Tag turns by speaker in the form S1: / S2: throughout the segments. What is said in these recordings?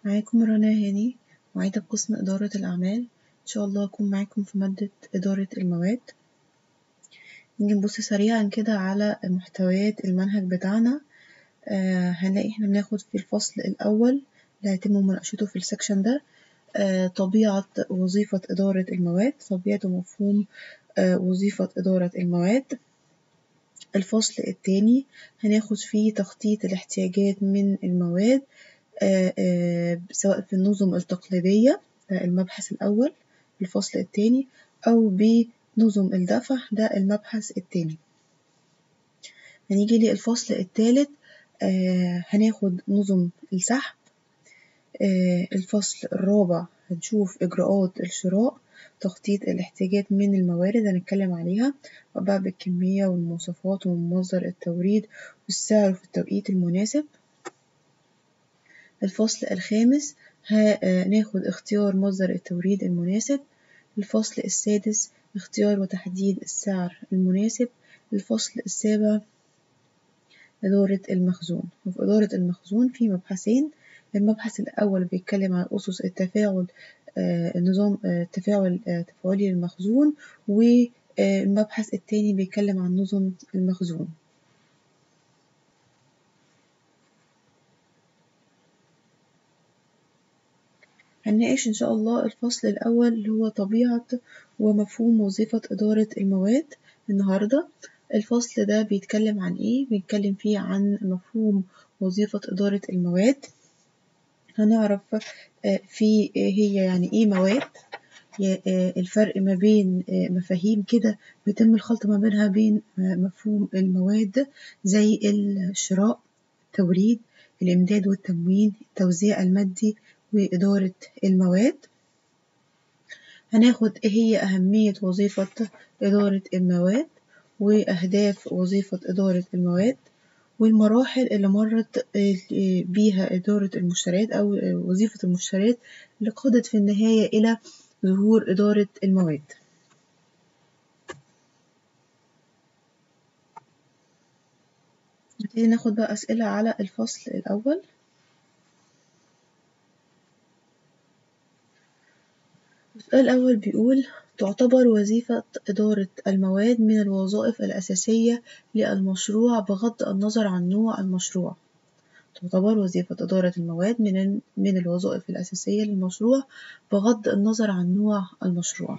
S1: معاكم رنا هاني، معيدة بقسم إدارة الأعمال. إن شاء الله أكون معاكم في مادة إدارة المواد. نيجي نبص سريعا كده على محتويات المنهج بتاعنا. هنلاقي إحنا بناخد في الفصل الأول اللي هيتم مناقشته في السكشن ده طبيعة وظيفة إدارة المواد، طبيعة ومفهوم وظيفة إدارة المواد. الفصل التاني هناخد فيه تخطيط الاحتياجات من المواد سواء في النظم التقليدية، المبحث الأول في الفصل التاني، أو بنظم الدفع، ده المبحث التاني. هنيجي للفصل التالت هناخد نظم السحب. الفصل الرابع هنشوف إجراءات الشراء، تخطيط الاحتياجات من الموارد هنتكلم عليها، وبقى بالكمية والمواصفات ومصدر التوريد والسعر في التوقيت المناسب. الفصل الخامس هناخد اختيار مصدر التوريد المناسب. الفصل السادس اختيار وتحديد السعر المناسب. الفصل السابع إدارة المخزون. وفي إدارة المخزون في مبحثين. المبحث الأول بيتكلم عن أسس التفاعل، النظام التفاعل تفاعلي للمخزون، والمبحث التاني بيتكلم عن نظم المخزون. هنناقش إن شاء الله الفصل الأول اللي هو طبيعة ومفهوم وظيفة إدارة المواد النهاردة. الفصل ده بيتكلم عن إيه؟ بيتكلم فيه عن مفهوم وظيفة إدارة المواد. هنعرف في هي يعني إيه مواد، الفرق ما بين مفاهيم كده بيتم الخلط ما بينها بين مفهوم المواد زي الشراء، التوريد، الإمداد والتموين، التوزيع المادي، وإدارة المواد. هناخد إيه هي أهمية وظيفة إدارة المواد، وأهداف وظيفة إدارة المواد، والمراحل اللي مرت بيها إدارة المشتريات أو وظيفة المشتريات اللي قادت في النهاية إلى ظهور إدارة المواد. نبتدي ناخد بقى أسئلة على الفصل الأول. السؤال الأول بيقول: تعتبر وظيفة إدارة المواد من الوظائف الأساسية للمشروع بغض النظر عن نوع المشروع. تعتبر وظيفة إدارة المواد من الوظائف الأساسية للمشروع بغض النظر عن نوع المشروع.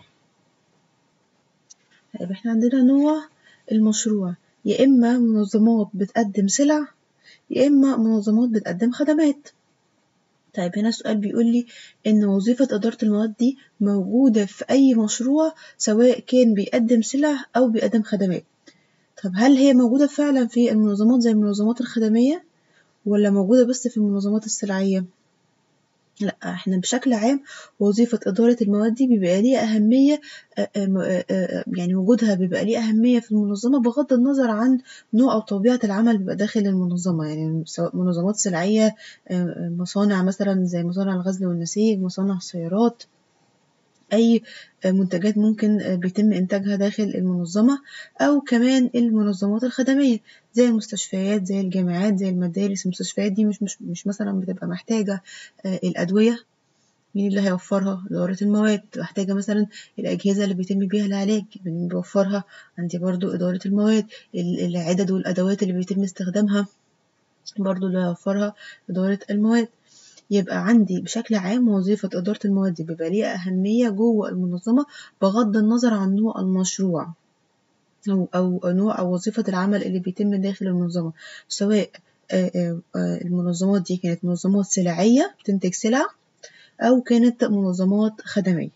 S1: طيب احنا عندنا نوع المشروع، يا إما منظمات بتقدم سلع، يا إما منظمات بتقدم خدمات. طيب هنا السؤال بيقول لي إن وظيفة إدارة المواد دي موجودة في أي مشروع سواء كان بيقدم سلع أو بيقدم خدمات. طب هل هي موجودة فعلا في المنظمات زي المنظمات الخدمية ولا موجودة بس في المنظمات السلعية؟ لأ، إحنا بشكل عام وظيفة إدارة المواد دي بيبقى ليها أهمية، يعني وجودها بيبقى ليه أهمية في المنظمة بغض النظر عن نوع أو طبيعة العمل بيبقى داخل المنظمة. يعني سواء منظمات سلعية، مصانع مثلا زي مصانع الغزل والنسيج، مصانع السيارات، أي منتجات ممكن بيتم إنتاجها داخل المنظمة، أو كمان المنظمات الخدمية زي المستشفيات، زي الجامعات، زي المدارس. المستشفيات دي مش مثلا بتبقى محتاجة الأدوية، مين اللي هيوفرها؟ إدارة المواد. محتاجة مثلا الأجهزة اللي بيتم بيها العلاج، مين بيوفرها؟ عندي برضو إدارة المواد. العدد والأدوات اللي بيتم استخدامها برضو اللي هيوفرها إدارة المواد. يبقى عندي بشكل عام وظيفة إدارة المواد دي بيبقى ليها أهمية جوه المنظمة بغض النظر عن نوع المشروع أو نوع أو وظيفة العمل اللي بيتم داخل المنظمة، سواء المنظمات دي كانت منظمات سلعية بتنتج سلع أو كانت منظمات خدمية.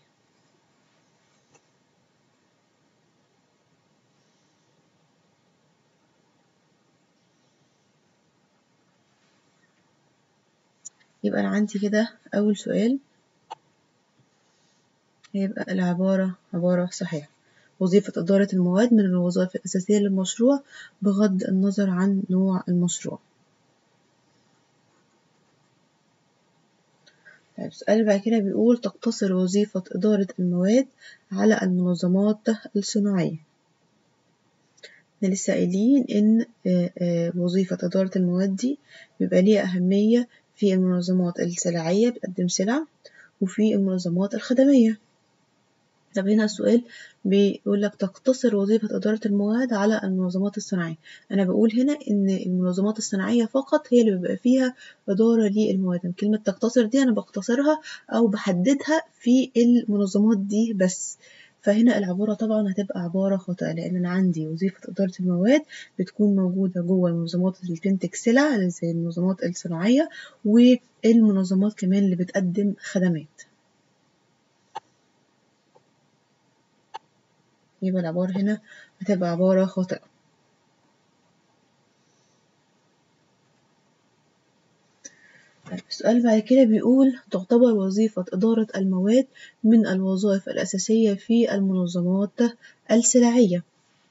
S1: يبقى أنا عندي كده أول سؤال هيبقى العبارة عبارة صحيحة: وظيفة إدارة المواد من الوظائف الأساسية للمشروع بغض النظر عن نوع المشروع. طيب السؤال اللي بعد كده بيقول: تقتصر وظيفة إدارة المواد على المنظمات الصناعية. احنا لسه قايلين إن وظيفة إدارة المواد دي بيبقى ليها أهمية في المنظمات السلعية بتقدم سلع، وفي المنظمات الخدمية. طب هنا السؤال بيقول لك تقتصر وظيفة إدارة المواد على المنظمات الصناعية. أنا بقول هنا إن المنظمات الصناعية فقط هي اللي بيبقى فيها إدارة للمواد. كلمة تقتصر دي أنا بختصرها أو بحددها في المنظمات دي بس. فهنا العبارة طبعا هتبقى عبارة خاطئة، لأن أنا عندي وظيفة إدارة المواد بتكون موجودة جوه المنظمات اللي بتنتج سلع زي المنظمات الصناعية، والمنظمات كمان اللي بتقدم خدمات. يبقى العبارة هنا هتبقى عبارة خاطئة. السؤال بعد كده بيقول تعتبر وظيفة إدارة المواد من الوظائف الأساسية في المنظمات السلعية.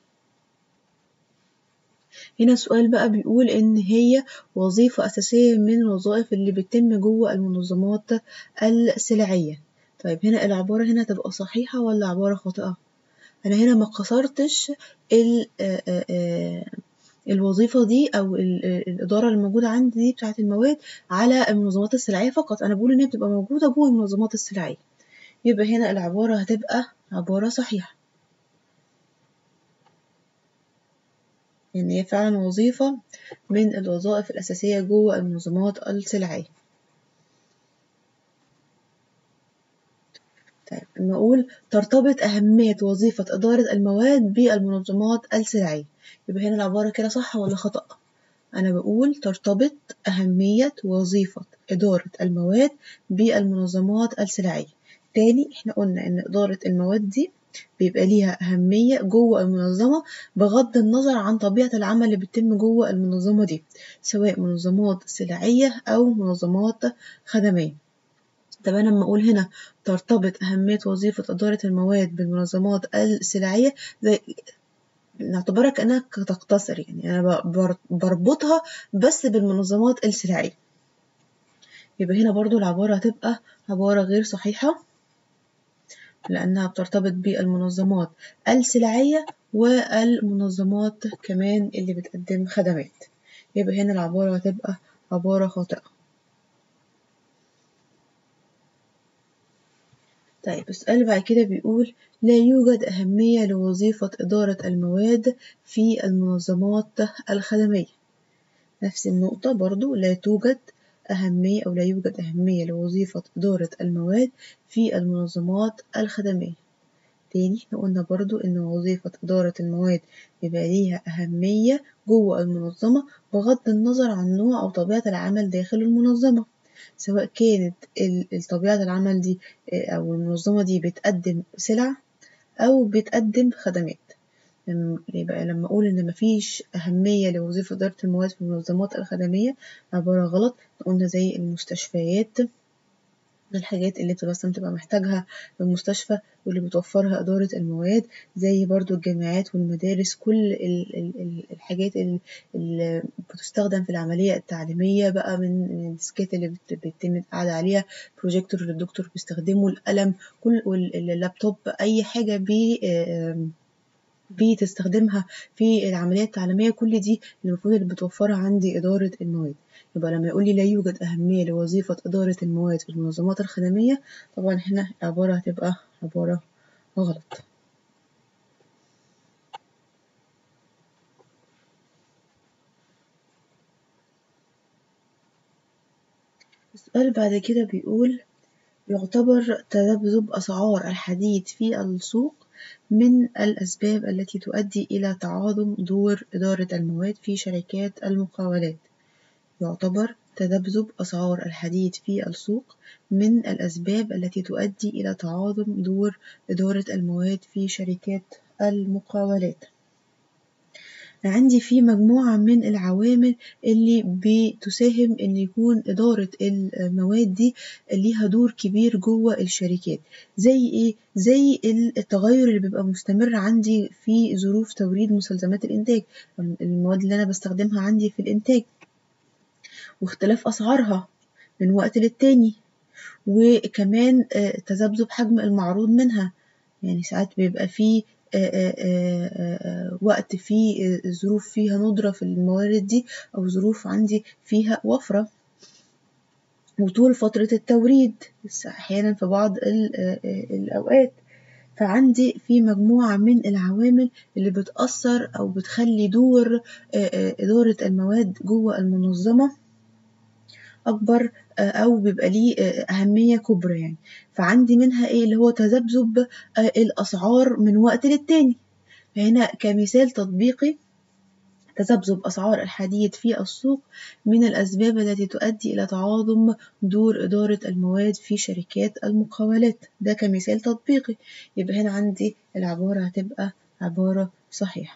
S1: هنا السؤال بقى بيقول إن هي وظيفة أساسية من الوظائف اللي بتتم جوه المنظمات السلعية. طيب هنا العبارة هنا تبقى صحيحة ولا عبارة خاطئة؟ أنا هنا ما قصرتش الوظيفة دي أو الإدارة اللي موجودة عندي دي بتاعة المواد على المنظمات السلعية فقط، أنا بقول إن هي بتبقى موجودة جوه المنظمات السلعية. يبقى هنا العبارة هتبقى عبارة صحيحة، لأن هي فعلا وظيفة من الوظائف الأساسية جوه المنظمات السلعية. طيب لما أقول ترتبط أهمية وظيفة إدارة المواد بالمنظمات السلعية، يبقى هنا العبارة كده صح ولا خطأ؟ أنا بقول ترتبط أهمية وظيفة إدارة المواد بالمنظمات السلعية. تاني إحنا قلنا إن إدارة المواد دي بيبقى ليها أهمية جوه المنظمة بغض النظر عن طبيعة العمل اللي بيتم جوه المنظمة دي، سواء منظمات سلعية أو منظمات خدمية. طب أنا لما أقول هنا ترتبط أهمية وظيفة إدارة المواد بالمنظمات السلعية، زي نعتبرها كأنها تقتصر، يعني أنا بربطها بس بالمنظمات السلعية. يبقى هنا برضو العبارة هتبقى عبارة غير صحيحة، لأنها بترتبط بالمنظمات السلعية والمنظمات كمان اللي بتقدم خدمات. يبقى هنا العبارة هتبقى عبارة خاطئة. طيب السؤال بعد كده بيقول لا يوجد أهمية لوظيفة إدارة المواد في المنظمات الخدمية. نفس النقطة برضو لا توجد أهمية أو لا يوجد أهمية لوظيفة إدارة المواد في المنظمات الخدمية. تاني احنا قلنا برضو إن وظيفة إدارة المواد بيبقى ليها أهمية جوه المنظمة بغض النظر عن نوع أو طبيعة العمل داخل المنظمة، سواء كانت طبيعة العمل دي أو المنظمة دي بتقدم سلع أو بتقدم خدمات. يبقى لما أقول إن مفيش أهمية لوظيفة إدارة المواد في المنظمات الخدمية عبارة غلط. قلنا زي المستشفيات، الحاجات اللي بتبقى محتاجها المستشفى واللي بتوفرها إدارة المواد، زي برضو الجامعات والمدارس، كل الحاجات اللي بتستخدم في العملية التعليمية بقى، من الديسكات اللي بيتم القعدة عليها، بروجيكتور اللي الدكتور بيستخدمه، القلم، كل اللابتوب، أي حاجة بتستخدمها في العملية التعليمية، كل دي المفروض اللي بتوفرها عندي إدارة المواد. يبقى لما يقول لي لا يوجد أهمية لوظيفة إدارة المواد في المنظمات الخدمية، طبعا هنا العبارة هتبقى عبارة غلط. السؤال بعد كده بيقول يعتبر تذبذب أسعار الحديد في السوق من الأسباب التي تؤدي إلى تعاظم دور إدارة المواد في شركات المقاولات. يعتبر تذبذب أسعار الحديد في السوق من الأسباب التي تؤدي إلى تعاظم دور إدارة المواد في شركات المقاولات. عندي في مجموعة من العوامل اللي بتساهم إن يكون إدارة المواد دي ليها دور كبير جوه الشركات. زي إيه؟ زي التغير اللي بيبقى مستمر عندي في ظروف توريد مستلزمات الإنتاج، المواد اللي أنا بستخدمها عندي في الإنتاج، واختلاف أسعارها من وقت للتاني، وكمان تذبذب حجم المعروض منها. يعني ساعات بيبقى فيه وقت فيه ظروف فيها ندرة في الموارد دي، أو ظروف عندي فيها وفرة. وطول فترة التوريد أحيانا في بعض الأوقات. فعندي في مجموعة من العوامل اللي بتأثر أو بتخلي دور إدارة المواد جوه المنظمة أكبر، أو بيبقى ليه أهمية كبرى يعني. فعندي منها إيه اللي هو تذبذب الأسعار من وقت للتاني. فهنا كمثال تطبيقي، تذبذب أسعار الحديد في السوق من الأسباب التي تؤدي إلى تعاظم دور إدارة المواد في شركات المقاولات. ده كمثال تطبيقي. يبقى هنا عندي العبارة هتبقى عبارة صحيحة.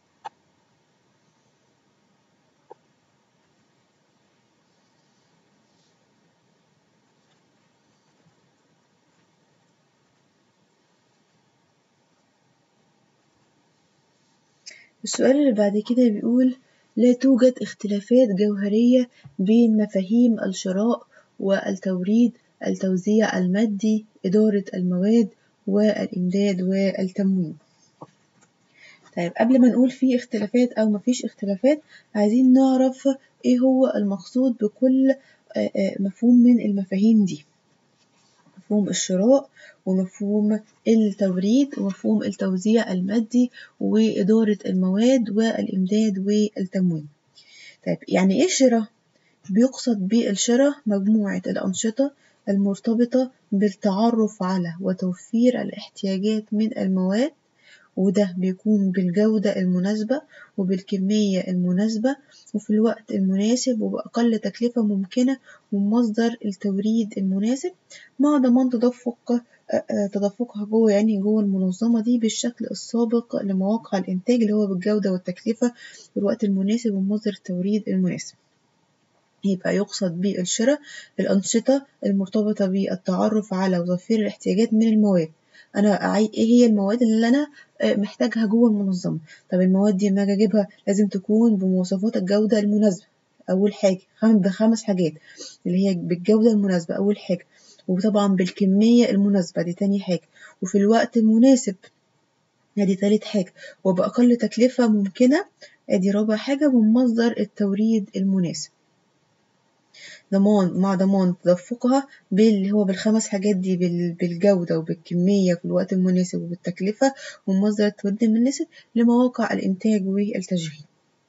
S1: السؤال اللي بعد كده بيقول: لا توجد اختلافات جوهرية بين مفاهيم الشراء والتوريد، التوزيع المادي، إدارة المواد، والإمداد والتموين. طيب قبل ما نقول في اختلافات أو مفيش اختلافات، عايزين نعرف إيه هو المقصود بكل مفهوم من المفاهيم دي. مفهوم الشراء، ومفهوم التوريد، ومفهوم التوزيع المادي، وإدارة المواد، والإمداد والتموين. طيب يعني إيه شراء؟ بيقصد بالشراء مجموعة الأنشطة المرتبطة بالتعرف على وتوفير الاحتياجات من المواد، وده بيكون بالجودة المناسبة وبالكمية المناسبة وفي الوقت المناسب وبأقل تكلفة ممكنة ومصدر التوريد المناسب، مع ضمان تدفقها جوه يعني جوه المنظمة دي بالشكل السابق لمواقع الإنتاج اللي هو بالجودة والتكلفة والوقت المناسب ومصدر التوريد المناسب. يبقى يقصد بالشراء الأنشطة المرتبطة بالتعرف على وتوفير الاحتياجات من المواد. أنا إيه هي المواد اللي أنا محتاجها جوه المنظمة. طب المواد دي لما أجي أجيبها لازم تكون بمواصفات الجودة المناسبة أول حاجة، ب5 حاجات اللي هي بالجودة المناسبة أول حاجة، وطبعا بالكمية المناسبة دي تاني حاجة، وفي الوقت المناسب ادي تالت حاجة، وبأقل تكلفة ممكنة ادي رابع حاجة، ومصدر التوريد المناسب. مع ضمان تدفقها باللي هو ب5 حاجات دي، بالجودة وبالكمية في الوقت المناسب وبالتكلفة ومصدر التوريد المناسب لمواقع الإنتاج والتشغيل.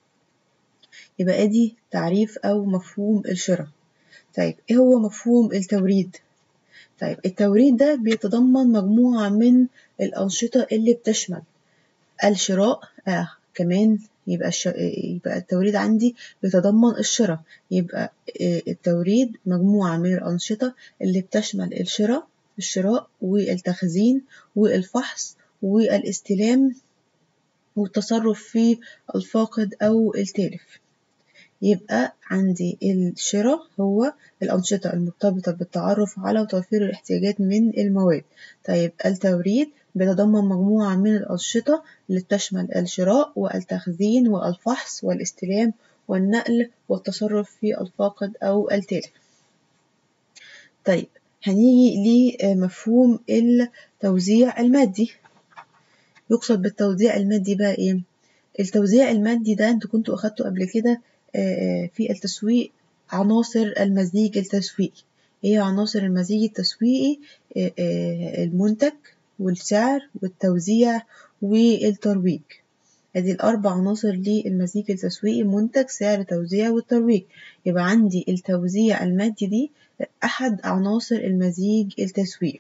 S1: يبقى ادي تعريف أو مفهوم الشراء. طيب ايه هو مفهوم التوريد؟ طيب التوريد ده بيتضمن مجموعة من الأنشطة اللي بتشمل الشراء. كمان يبقى التوريد عندي بيتضمن الشراء. يبقى التوريد مجموعة من الأنشطة اللي بتشمل الشراء والتخزين والفحص والاستلام والتصرف في الفاقد أو التالف. يبقى عندي الشراء هو الأنشطة المرتبطة بالتعرف على وتوفير الاحتياجات من المواد. طيب التوريد بيتضمن مجموعة من الأنشطة اللي بتشمل الشراء والتخزين والفحص والاستلام والنقل والتصرف في الفاقد أو التالف. طيب هنيجي لمفهوم التوزيع المادي. يقصد بالتوزيع المادي بقى إيه؟ التوزيع المادي ده انتوا كنتوا أخدتوا قبل كده في التسويق عناصر المزيج التسويقي. هي عناصر المزيج التسويقي المنتج والسعر والتوزيع والترويج. هذه ال4 عناصر للمزيج التسويقي: منتج، سعر، توزيع، والترويج. يبقى عندي التوزيع المادي دي أحد عناصر المزيج التسويقي.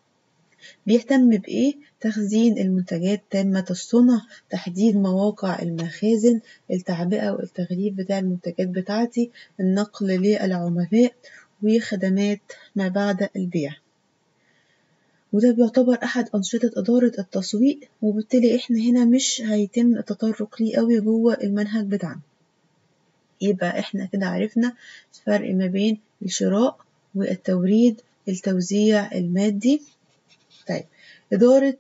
S1: بيهتم بإيه؟ تخزين المنتجات تامة الصنع، تحديد مواقع المخازن، التعبئة والتغليف بتاع المنتجات بتاعتي، النقل للعملاء، وخدمات ما بعد البيع. وده بيعتبر أحد أنشطة إدارة التسويق، وبالتالي إحنا هنا مش هيتم التطرق ليه قوي جوه المنهج بتاعنا. يبقى إحنا كده عرفنا الفرق ما بين الشراء والتوريد، التوزيع المادي. طيب إدارة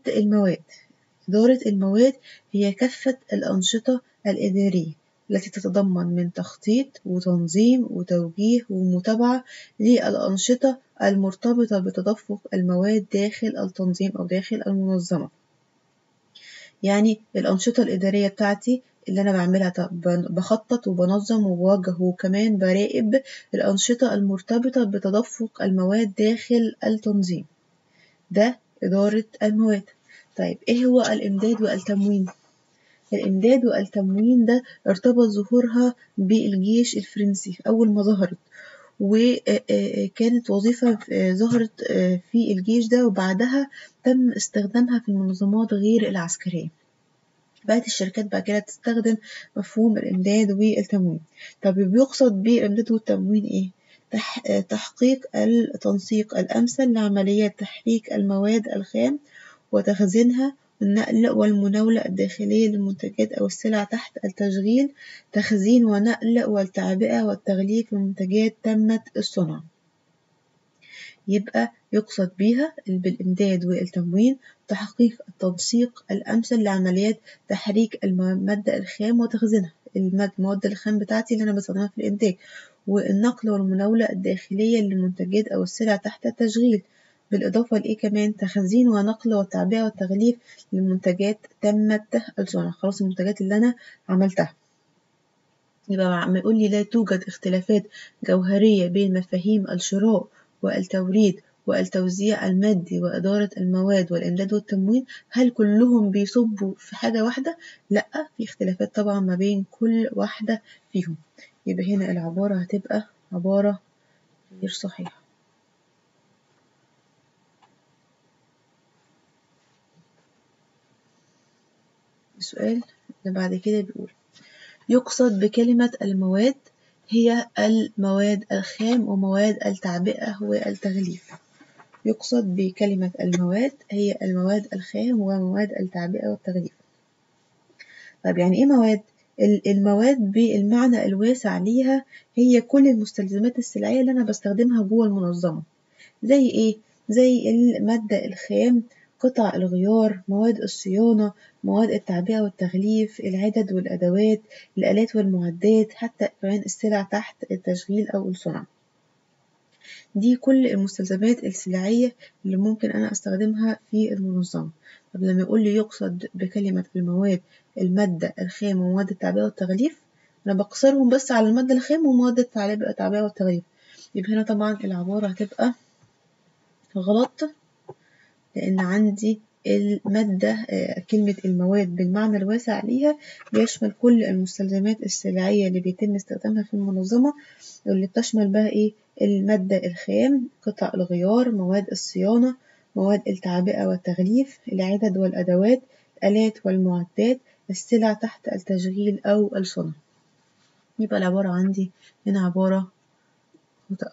S1: المواد هي كافة الأنشطة الإدارية التي تتضمن من تخطيط وتنظيم وتوجيه ومتابعة للأنشطة المرتبطة بتدفق المواد داخل التنظيم أو داخل المنظمة. يعني الأنشطة الإدارية بتاعتي اللي أنا بعملها بخطط وبنظم وبوجه، وكمان براقب الأنشطة المرتبطة بتدفق المواد داخل التنظيم. ده إدارة المواد. طيب إيه هو الإمداد والتموين؟ الإمداد والتموين ده ارتبط ظهورها بالجيش الفرنسي أول ما ظهرت، وكانت وظيفة ظهرت في الجيش ده، وبعدها تم استخدامها في المنظمات غير العسكرية. بقت الشركات بقى كده تستخدم مفهوم الإمداد والتموين. طب بيقصد بالإمداد والتموين إيه؟ تحقيق التنسيق الأمثل لعمليات تحريك المواد الخام وتخزينها، والنقل والمناولة الداخلية للمنتجات أو السلع تحت التشغيل، تخزين ونقل والتعبئة والتغليف لمنتجات تمت الصنع. يبقى يقصد بيها بالإمداد والتموين تحقيق التنسيق الأمثل لعمليات تحريك المادة الخام وتخزينها، المواد الخام بتاعتي اللي أنا بستخدمها في الإنتاج، والنقل والمناولة الداخلية للمنتجات أو السلع تحت التشغيل، بالإضافة لإيه كمان تخزين ونقل والتعبئة والتغليف للمنتجات تمت الصنع. خلاص المنتجات اللي أنا عملتها. يبقى ما يقول لي لا توجد اختلافات جوهرية بين مفاهيم الشراء والتوريد والتوزيع المادي وإدارة المواد والإمداد والتموين، هل كلهم بيصبوا في حاجة واحدة؟ لأ، في اختلافات طبعا ما بين كل واحدة فيهم. يبقى هنا العبارة هتبقى عبارة غير صحيحة. السؤال اللي بعد كده بيقول يقصد بكلمة المواد هي المواد الخام ومواد التعبئة والتغليف. يقصد بكلمة المواد هي المواد الخام ومواد التعبئة والتغليف. طب يعني إيه مواد؟ المواد بالمعنى الواسع ليها هي كل المستلزمات السلعية اللي أنا بستخدمها جوه المنظمة. زي إيه؟ زي المادة الخام، قطع الغيار، مواد الصيانة، مواد التعبئة والتغليف، العدد والأدوات، الآلات والمعدات، حتى كمان السلع تحت التشغيل أو الصنع. دي كل المستلزمات السلعية اللي ممكن أنا أستخدمها في المنظمة. طب لما يقول لي يقصد بكلمة المواد المادة الخام ومواد التعبئة والتغليف، أنا بقصرهم بس على المادة الخام ومواد التعبئة والتغليف. يبقى هنا طبعا العبارة هتبقى غلط، لأن عندي المادة كلمة المواد بالمعنى الواسع ليها بيشمل كل المستلزمات السلعية اللي بيتم استخدامها في المنظمة، واللي بتشمل بقى إيه؟ المادة الخام، قطع الغيار، مواد الصيانة، مواد التعبئة والتغليف، العدد والأدوات، الآلات والمعدات، السلع تحت التشغيل أو الصنع. يبقى العبارة عندي هنا عبارة خاطئة.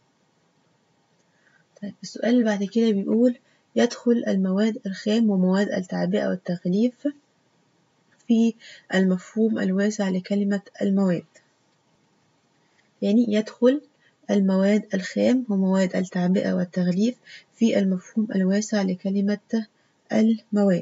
S1: طيب السؤال اللي بعد كده بيقول يدخل المواد الخام ومواد التعبئة والتغليف في المفهوم الواسع لكلمة المواد. يعني يدخل المواد الخام ومواد التعبئة والتغليف في المفهوم الواسع لكلمة المواد.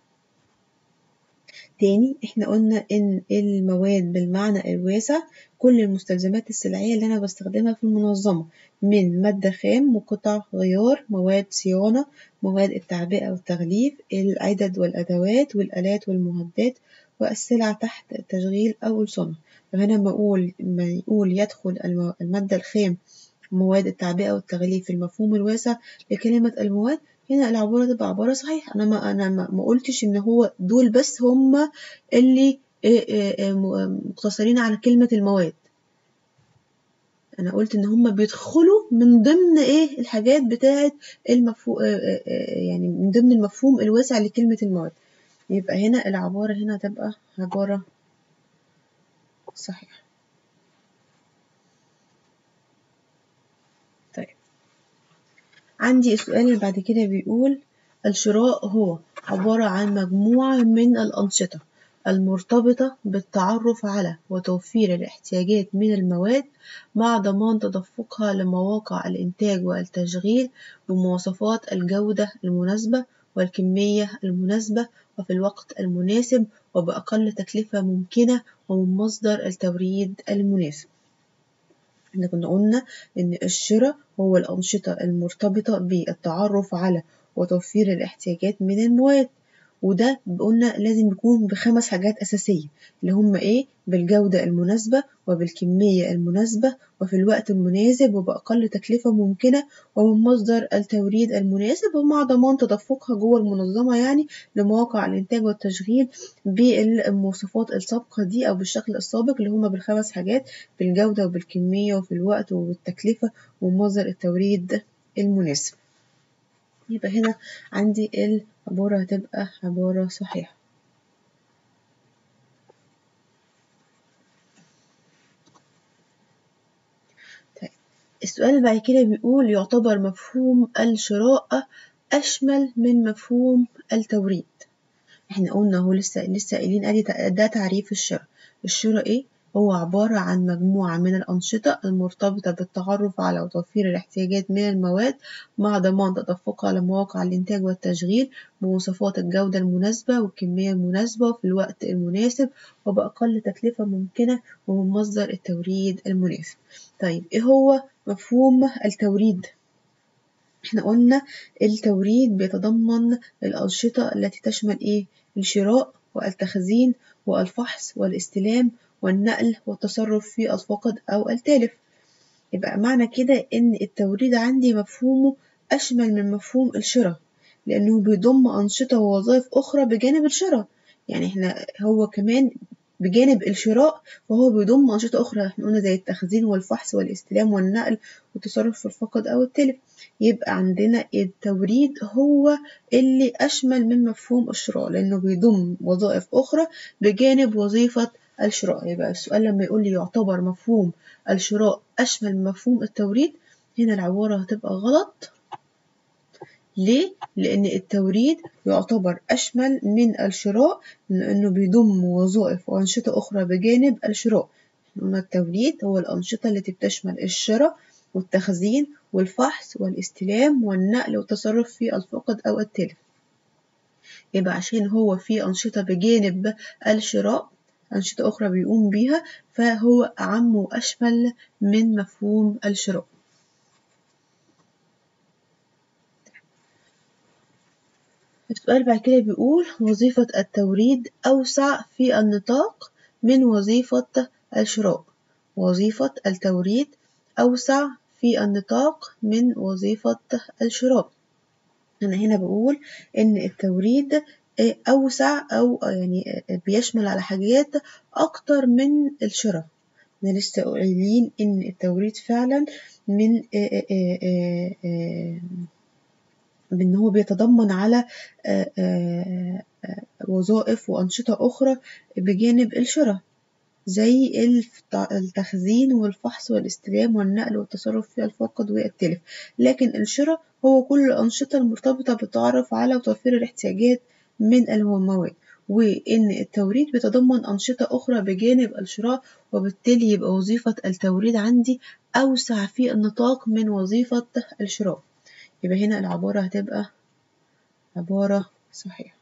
S1: تاني احنا قلنا ان المواد بالمعنى الواسع كل المستلزمات السلعية اللي انا بستخدمها في المنظمة، من مادة خام وقطع غيار، مواد صيانة، مواد التعبئة والتغليف، العدد والأدوات والآلات والمعدات، والسلع تحت التشغيل أو الصنع. فهنا لما يقول يدخل المادة الخام مواد التعبئة والتغليف في المفهوم الواسع لكلمة المواد، هنا العبارة تبقى عبارة صحيحة. أنا ما قلتش إن هو دول بس هم اللي مقتصرين على كلمة المواد. أنا قلت إن هم بيدخلوا من ضمن إيه الحاجات بتاعة المفهوم، يعني من ضمن المفهوم الواسع لكلمة المواد. يبقى هنا العبارة هنا تبقى عبارة صحيحة. طيب عندي السؤال اللي بعد كده بيقول الشراء هو عبارة عن مجموعة من الأنشطة المرتبطة بالتعرف على وتوفير الاحتياجات من المواد مع ضمان تدفقها لمواقع الإنتاج والتشغيل بمواصفات الجودة المناسبة والكمية المناسبة وفي الوقت المناسب وبأقل تكلفة ممكنة ومن مصدر التوريد المناسب. احنا كنا قلنا إن الشراء هو الأنشطة المرتبطة بالتعرف على وتوفير الاحتياجات من المواد، وده قلنا لازم يكون ب5 حاجات أساسية اللي هم إيه؟ بالجودة المناسبة وبالكمية المناسبة وفي الوقت المناسب وبأقل تكلفة ممكنة ومن مصدر التوريد المناسب ومع ضمان تدفقها جوه المنظمة يعني لمواقع الإنتاج والتشغيل بالمواصفات السابقة دي أو بالشكل السابق اللي هما ب5 حاجات بالجودة وبالكمية وفي الوقت وبالتكلفة ومصدر التوريد المناسب. يبقى هنا عندي العبارة هتبقى عبارة صحيحة. طيب السؤال اللي بعد كده بيقول يعتبر مفهوم الشراء أشمل من مفهوم التوريد. احنا قلنا هو لسه قايلين ادي ده تعريف الشراء. الشراء ايه؟ هو عبارة عن مجموعة من الأنشطة المرتبطة بالتعرف على وتوفير الاحتياجات من المواد مع ضمان تدفقها على مواقع الإنتاج والتشغيل بمواصفات الجودة المناسبة والكمية المناسبة وفي الوقت المناسب وبأقل تكلفة ممكنة ومن مصدر التوريد المناسب. طيب ايه هو مفهوم التوريد؟ احنا قلنا التوريد بيتضمن الأنشطة التي تشمل ايه؟ الشراء والتخزين والفحص والاستلام والنقل والتصرف في الفاقد أو التالف. يبقى معنى كده إن التوريد عندي مفهومه أشمل من مفهوم الشراء لأنه بيضم أنشطة ووظائف أخرى بجانب الشراء. يعني احنا هو كمان بجانب الشراء وهو بيضم أنشطة أخرى احنا قلنا زي التخزين والفحص والاستلام والنقل والتصرف في الفقد أو التلف. يبقى عندنا التوريد هو اللي أشمل من مفهوم الشراء لأنه بيضم وظائف أخرى بجانب وظيفة الشراء. يبقى السؤال لما يقول لي يعتبر مفهوم الشراء أشمل من مفهوم التوريد هنا العبارة هتبقى غلط. ليه؟ لأن التوريد يعتبر أشمل من الشراء لأنه بيضم وظائف وأنشطة أخرى بجانب الشراء. قلنا التوريد هو الأنشطة التي بتشمل الشراء والتخزين والفحص والاستلام والنقل والتصرف في الفقد أو التلف. يبقى عشان هو في أنشطة بجانب الشراء أنشطة أخرى بيقوم بيها فهو أعم وأشمل من مفهوم الشراء. السؤال بعد كده بيقول وظيفة التوريد أوسع في النطاق من وظيفة الشراء. وظيفة التوريد أوسع في النطاق من وظيفة الشراء. أنا هنا بقول إن التوريد أوسع أو يعني بيشمل على حاجات أكتر من الشراء. احنا لسه قايلين إن التوريد فعلا من بأن هو بيتضمن على وظائف وأنشطة أخرى بجانب الشراء زي التخزين والفحص والاستلام والنقل والتصرف في الفاقد والتلف. لكن الشراء هو كل الأنشطة المرتبطة بالتعرف على وتوفير الاحتياجات من المواد وإن التوريد بيتضمن أنشطة أخرى بجانب الشراء وبالتالي يبقى وظيفة التوريد عندي أوسع في النطاق من وظيفة الشراء. يبقى هنا العبارة هتبقى عبارة صحيحة.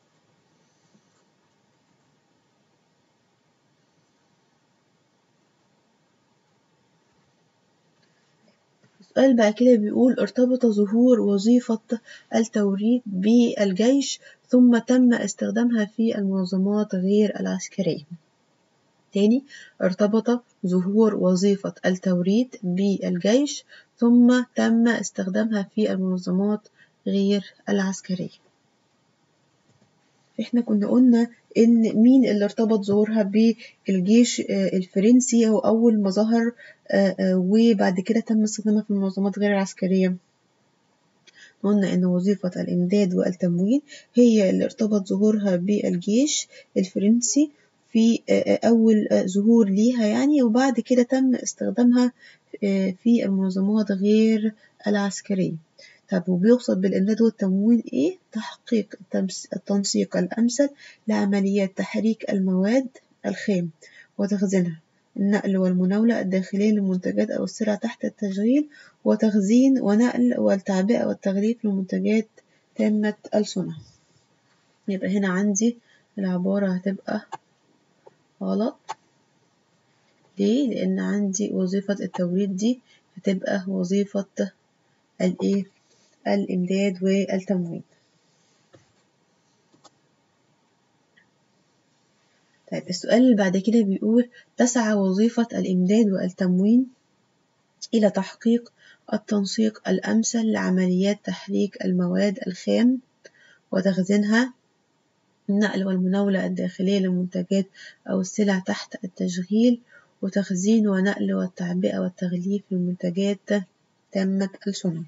S1: السؤال بعد كده بيقول ارتبط ظهور وظيفة التوريد بالجيش ثم تم استخدامها في المنظمات غير العسكرية. تاني ارتبط ظهور وظيفة التوريد بالجيش ثم تم استخدامها في المنظمات غير العسكرية. احنا كنا قلنا ان مين اللي ارتبط ظهورها بالجيش الفرنسي هو اول ما ظهر وبعد كده تم استخدامها في المنظمات غير العسكرية. قلنا ان وظيفة الامداد والتموين هي اللي ارتبط ظهورها بالجيش الفرنسي في اول ظهور ليها يعني وبعد كده تم استخدامها في المنظمات غير العسكرية. طب وبيقصد بالإمداد والتموين إيه؟ تحقيق التنسيق الأمثل لعمليات تحريك المواد الخام وتخزينها النقل والمناولة الداخلية للمنتجات أو السلع تحت التشغيل وتخزين ونقل والتعبئة والتغليف للمنتجات تامة الصنع. يبقى هنا عندي العبارة هتبقى غلط. ليه؟ لأن عندي وظيفة التوريد دي هتبقى وظيفة الإيه؟ الإمداد والتموين. طيب السؤال اللي بعد كده بيقول تسعى وظيفة الإمداد والتموين إلى تحقيق التنسيق الأمثل لعمليات تحريك المواد الخام وتخزينها، النقل والمناولة الداخلية للمنتجات أو السلع تحت التشغيل، وتخزين ونقل والتعبئة والتغليف للمنتجات تامة الصنع.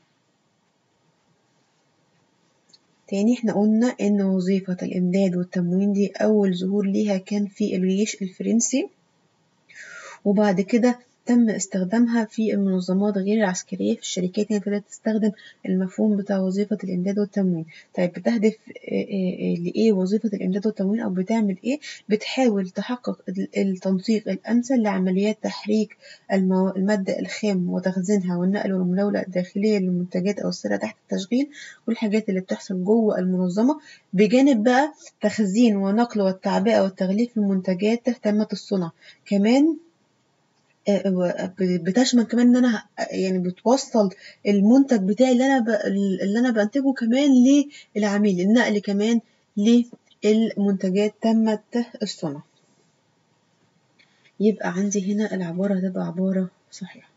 S1: تاني احنا قلنا إن وظيفة الإمداد والتموين دي أول ظهور ليها كان في الجيش الفرنسي، وبعد كده تم استخدامها في المنظمات غير العسكرية في الشركات. يعني ابتدت تستخدم المفهوم بتاع وظيفة الإمداد والتموين. طيب بتهدف لإيه وظيفة الإمداد والتموين أو بتعمل إيه؟ بتحاول تحقق التنسيق الأمثل لعمليات تحريك المادة الخام وتخزينها والنقل والمناولة الداخلية للمنتجات أو السلع تحت التشغيل والحاجات اللي بتحصل جوه المنظمة، بجانب بقى تخزين ونقل والتعبئة والتغليف للمنتجات تامة الصنع. كمان بتشمل كمان ان انا يعني بتوصل المنتج بتاعي اللي انا بنتجه كمان للعميل، النقل كمان للمنتجات تامة الصنع. يبقى عندي هنا العبارة هتبقى عبارة صحيحة.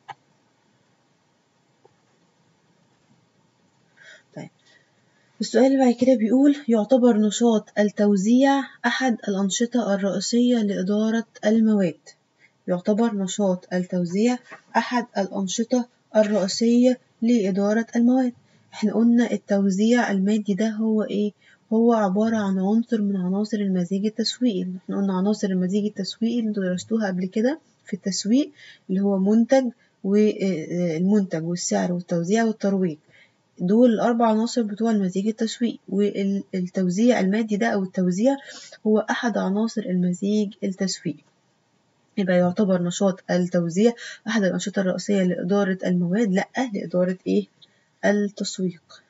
S1: طيب السؤال اللي بعد كده بيقول يعتبر نشاط التوزيع أحد الأنشطة الرئيسية لإدارة المواد. يعتبر نشاط التوزيع أحد الأنشطة الرئيسية لإدارة المواد. احنا قلنا التوزيع المادي ده هو ايه؟ هو عبارة عن عنصر من عناصر المزيج التسويقي. احنا قلنا عناصر المزيج التسويقي اللي انتوا درستوها قبل كده في التسويق، اللي هو منتج والمنتج والسعر والتوزيع والترويج. دول الأربع عناصر بتوع المزيج التسويقي، والتوزيع المادي ده أو التوزيع هو أحد عناصر المزيج التسويقي. يبقى يعتبر نشاط التوزيع أحد الأنشطة الرئيسية لإدارة المواد، لأ لإدارة إيه؟ التسويق.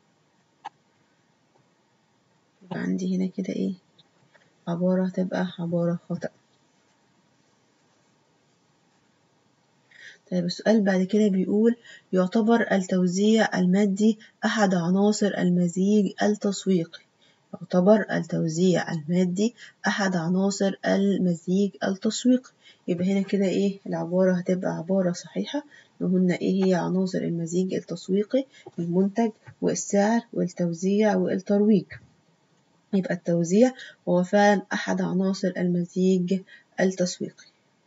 S1: يبقى عندي هنا كده إيه؟ عبارة تبقى عبارة خاطئة. طيب السؤال بعد كده بيقول يعتبر التوزيع المادي أحد عناصر المزيج التسويقي. يعتبر التوزيع المادي أحد عناصر المزيج التسويقي. يبقى هنا كده إيه العبارة هتبقى عبارة صحيحة. قلنا إيه هي عناصر المزيج التسويقي؟ المنتج والسعر والتوزيع والترويج. يبقى التوزيع هو فعلا أحد عناصر المزيج التسويقي.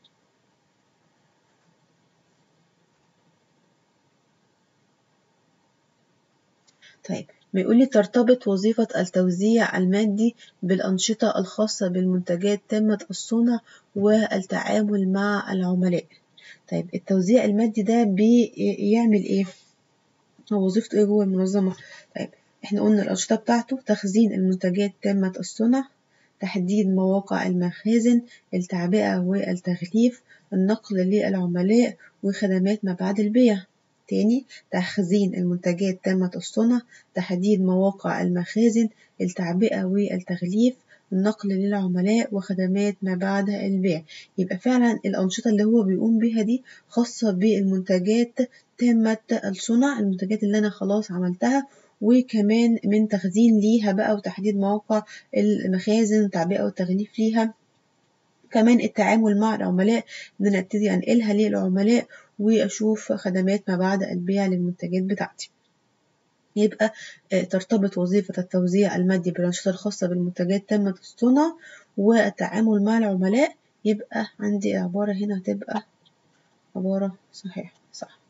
S1: طيب بيقول لي ترتبط وظيفة التوزيع المادي بالأنشطة الخاصة بالمنتجات تامة الصنع والتعامل مع العملاء. طيب التوزيع المادي ده بيعمل ايه؟ هو وظيفته ايه جوه المنظمة؟ طيب احنا قلنا الأنشطة بتاعته تخزين المنتجات تامة الصنع، تحديد مواقع المخازن، التعبئة والتغليف، النقل للعملاء، وخدمات ما بعد البيع. تاني، تخزين المنتجات تامة الصنع، تحديد مواقع المخازن، التعبئة والتغليف، النقل للعملاء، وخدمات ما بعد البيع. يبقى فعلا الأنشطة اللي هو بيقوم بيها دي خاصة بالمنتجات تامة الصنع، المنتجات اللي أنا خلاص عملتها، وكمان من تخزين ليها بقى وتحديد مواقع المخازن والتعبئة والتغليف ليها. كمان التعامل مع العملاء، إن أنا أبتدي أنقلها للعملاء وأشوف خدمات ما بعد البيع للمنتجات بتاعتي. يبقى ترتبط وظيفة التوزيع المادي بالأنشطة الخاصة بالمنتجات تامة الصنع والتعامل مع العملاء. يبقى عندي عبارة هنا هتبقى عبارة صحيحة صح.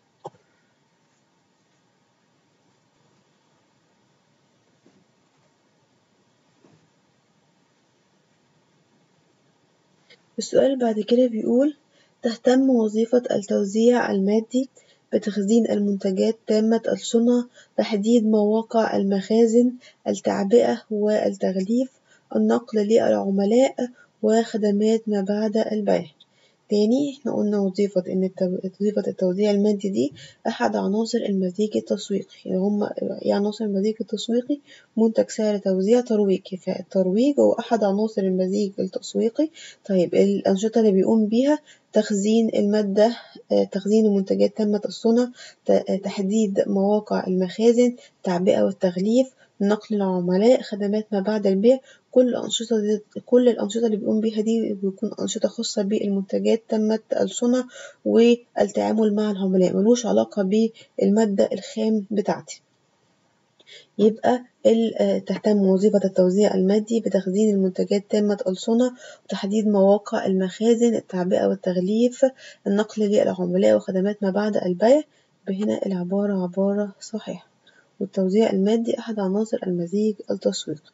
S1: السؤال بعد كده بيقول تهتم وظيفة التوزيع المادي بتخزين المنتجات تامة الصنع، تحديد مواقع المخازن، التعبئة والتغليف، النقل للعملاء، وخدمات ما بعد البيع. تاني احنا قلنا وظيفة وظيفة التوزيع المادي دي أحد عناصر المزيج التسويقي. يعني هما ايه عناصر المزيج التسويقي؟ منتج، سعر، توزيع، ترويج. فالترويج هو أحد عناصر المزيج التسويقي. طيب الأنشطة اللي بيقوم بيها تخزين المادة، تخزين المنتجات تامة الصنع، تحديد مواقع المخازن، تعبئة والتغليف، نقل العملاء، خدمات ما بعد البيع، كل الأنشطة اللي بيقوم بيها دي بيكون أنشطة خاصة بالمنتجات تمت الصنع والتعامل مع العملاء، ملوش علاقة بالمادة الخام بتاعتي. يبقى تهتم وظيفة التوزيع المادي بتخزين المنتجات تامة الصنع وتحديد مواقع المخازن، التعبئة والتغليف، النقل للعملاء وخدمات ما بعد البيع. هنا العبارة عبارة صحيحة، والتوزيع المادي أحد عناصر المزيج التسويقي.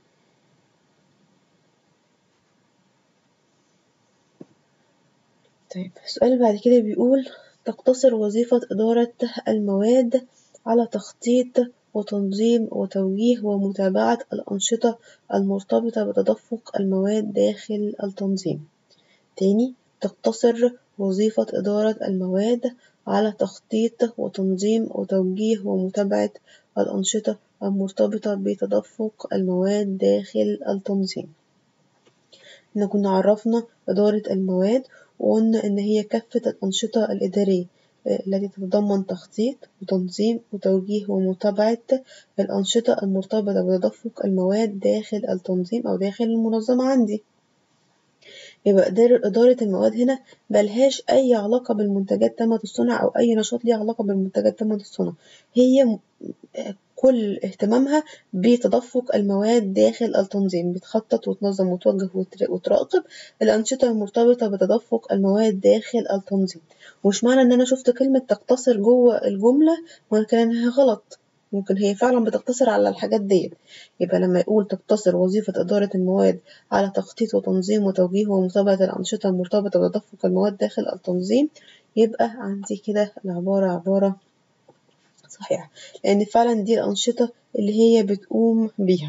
S1: طيب السؤال اللي بعد كده بيقول تقتصر وظيفة إدارة المواد على تخطيط وتنظيم وتوجيه ومتابعة الأنشطة المرتبطة بتدفق المواد داخل التنظيم. تاني، تقتصر وظيفة إدارة المواد على تخطيط وتنظيم وتوجيه ومتابعة الأنشطة المرتبطة بتدفق المواد داخل التنظيم. احنا كنا عرفنا إدارة المواد وقلنا إن هي كافة الأنشطة الإدارية التي تتضمن تخطيط وتنظيم وتوجيه ومتابعة الأنشطة المرتبطة بتدفق المواد داخل التنظيم أو داخل المنظمة عندي. يبقى إدارة المواد هنا ملهاش أي علاقة بالمنتجات تامة الصنع أو أي نشاط ليه علاقة بالمنتجات تامة الصنع، هي كل اهتمامها بتدفق المواد داخل التنظيم، بتخطط وتنظم وتوجه وتراقب الأنشطة المرتبطة بتدفق المواد داخل التنظيم. ومش معنى إن أنا شفت كلمة تقتصر جوه الجملة ممكن إنها غلط، ممكن هي فعلا بتقتصر على الحاجات ديت. يبقى لما يقول تقتصر وظيفة إدارة المواد على تخطيط وتنظيم وتوجيه ومتابعة الأنشطة المرتبطة بتدفق المواد داخل التنظيم، يبقى عندي كده العبارة عبارة صحيحة، لأن فعلا دي الأنشطة اللي هي بتقوم بيها.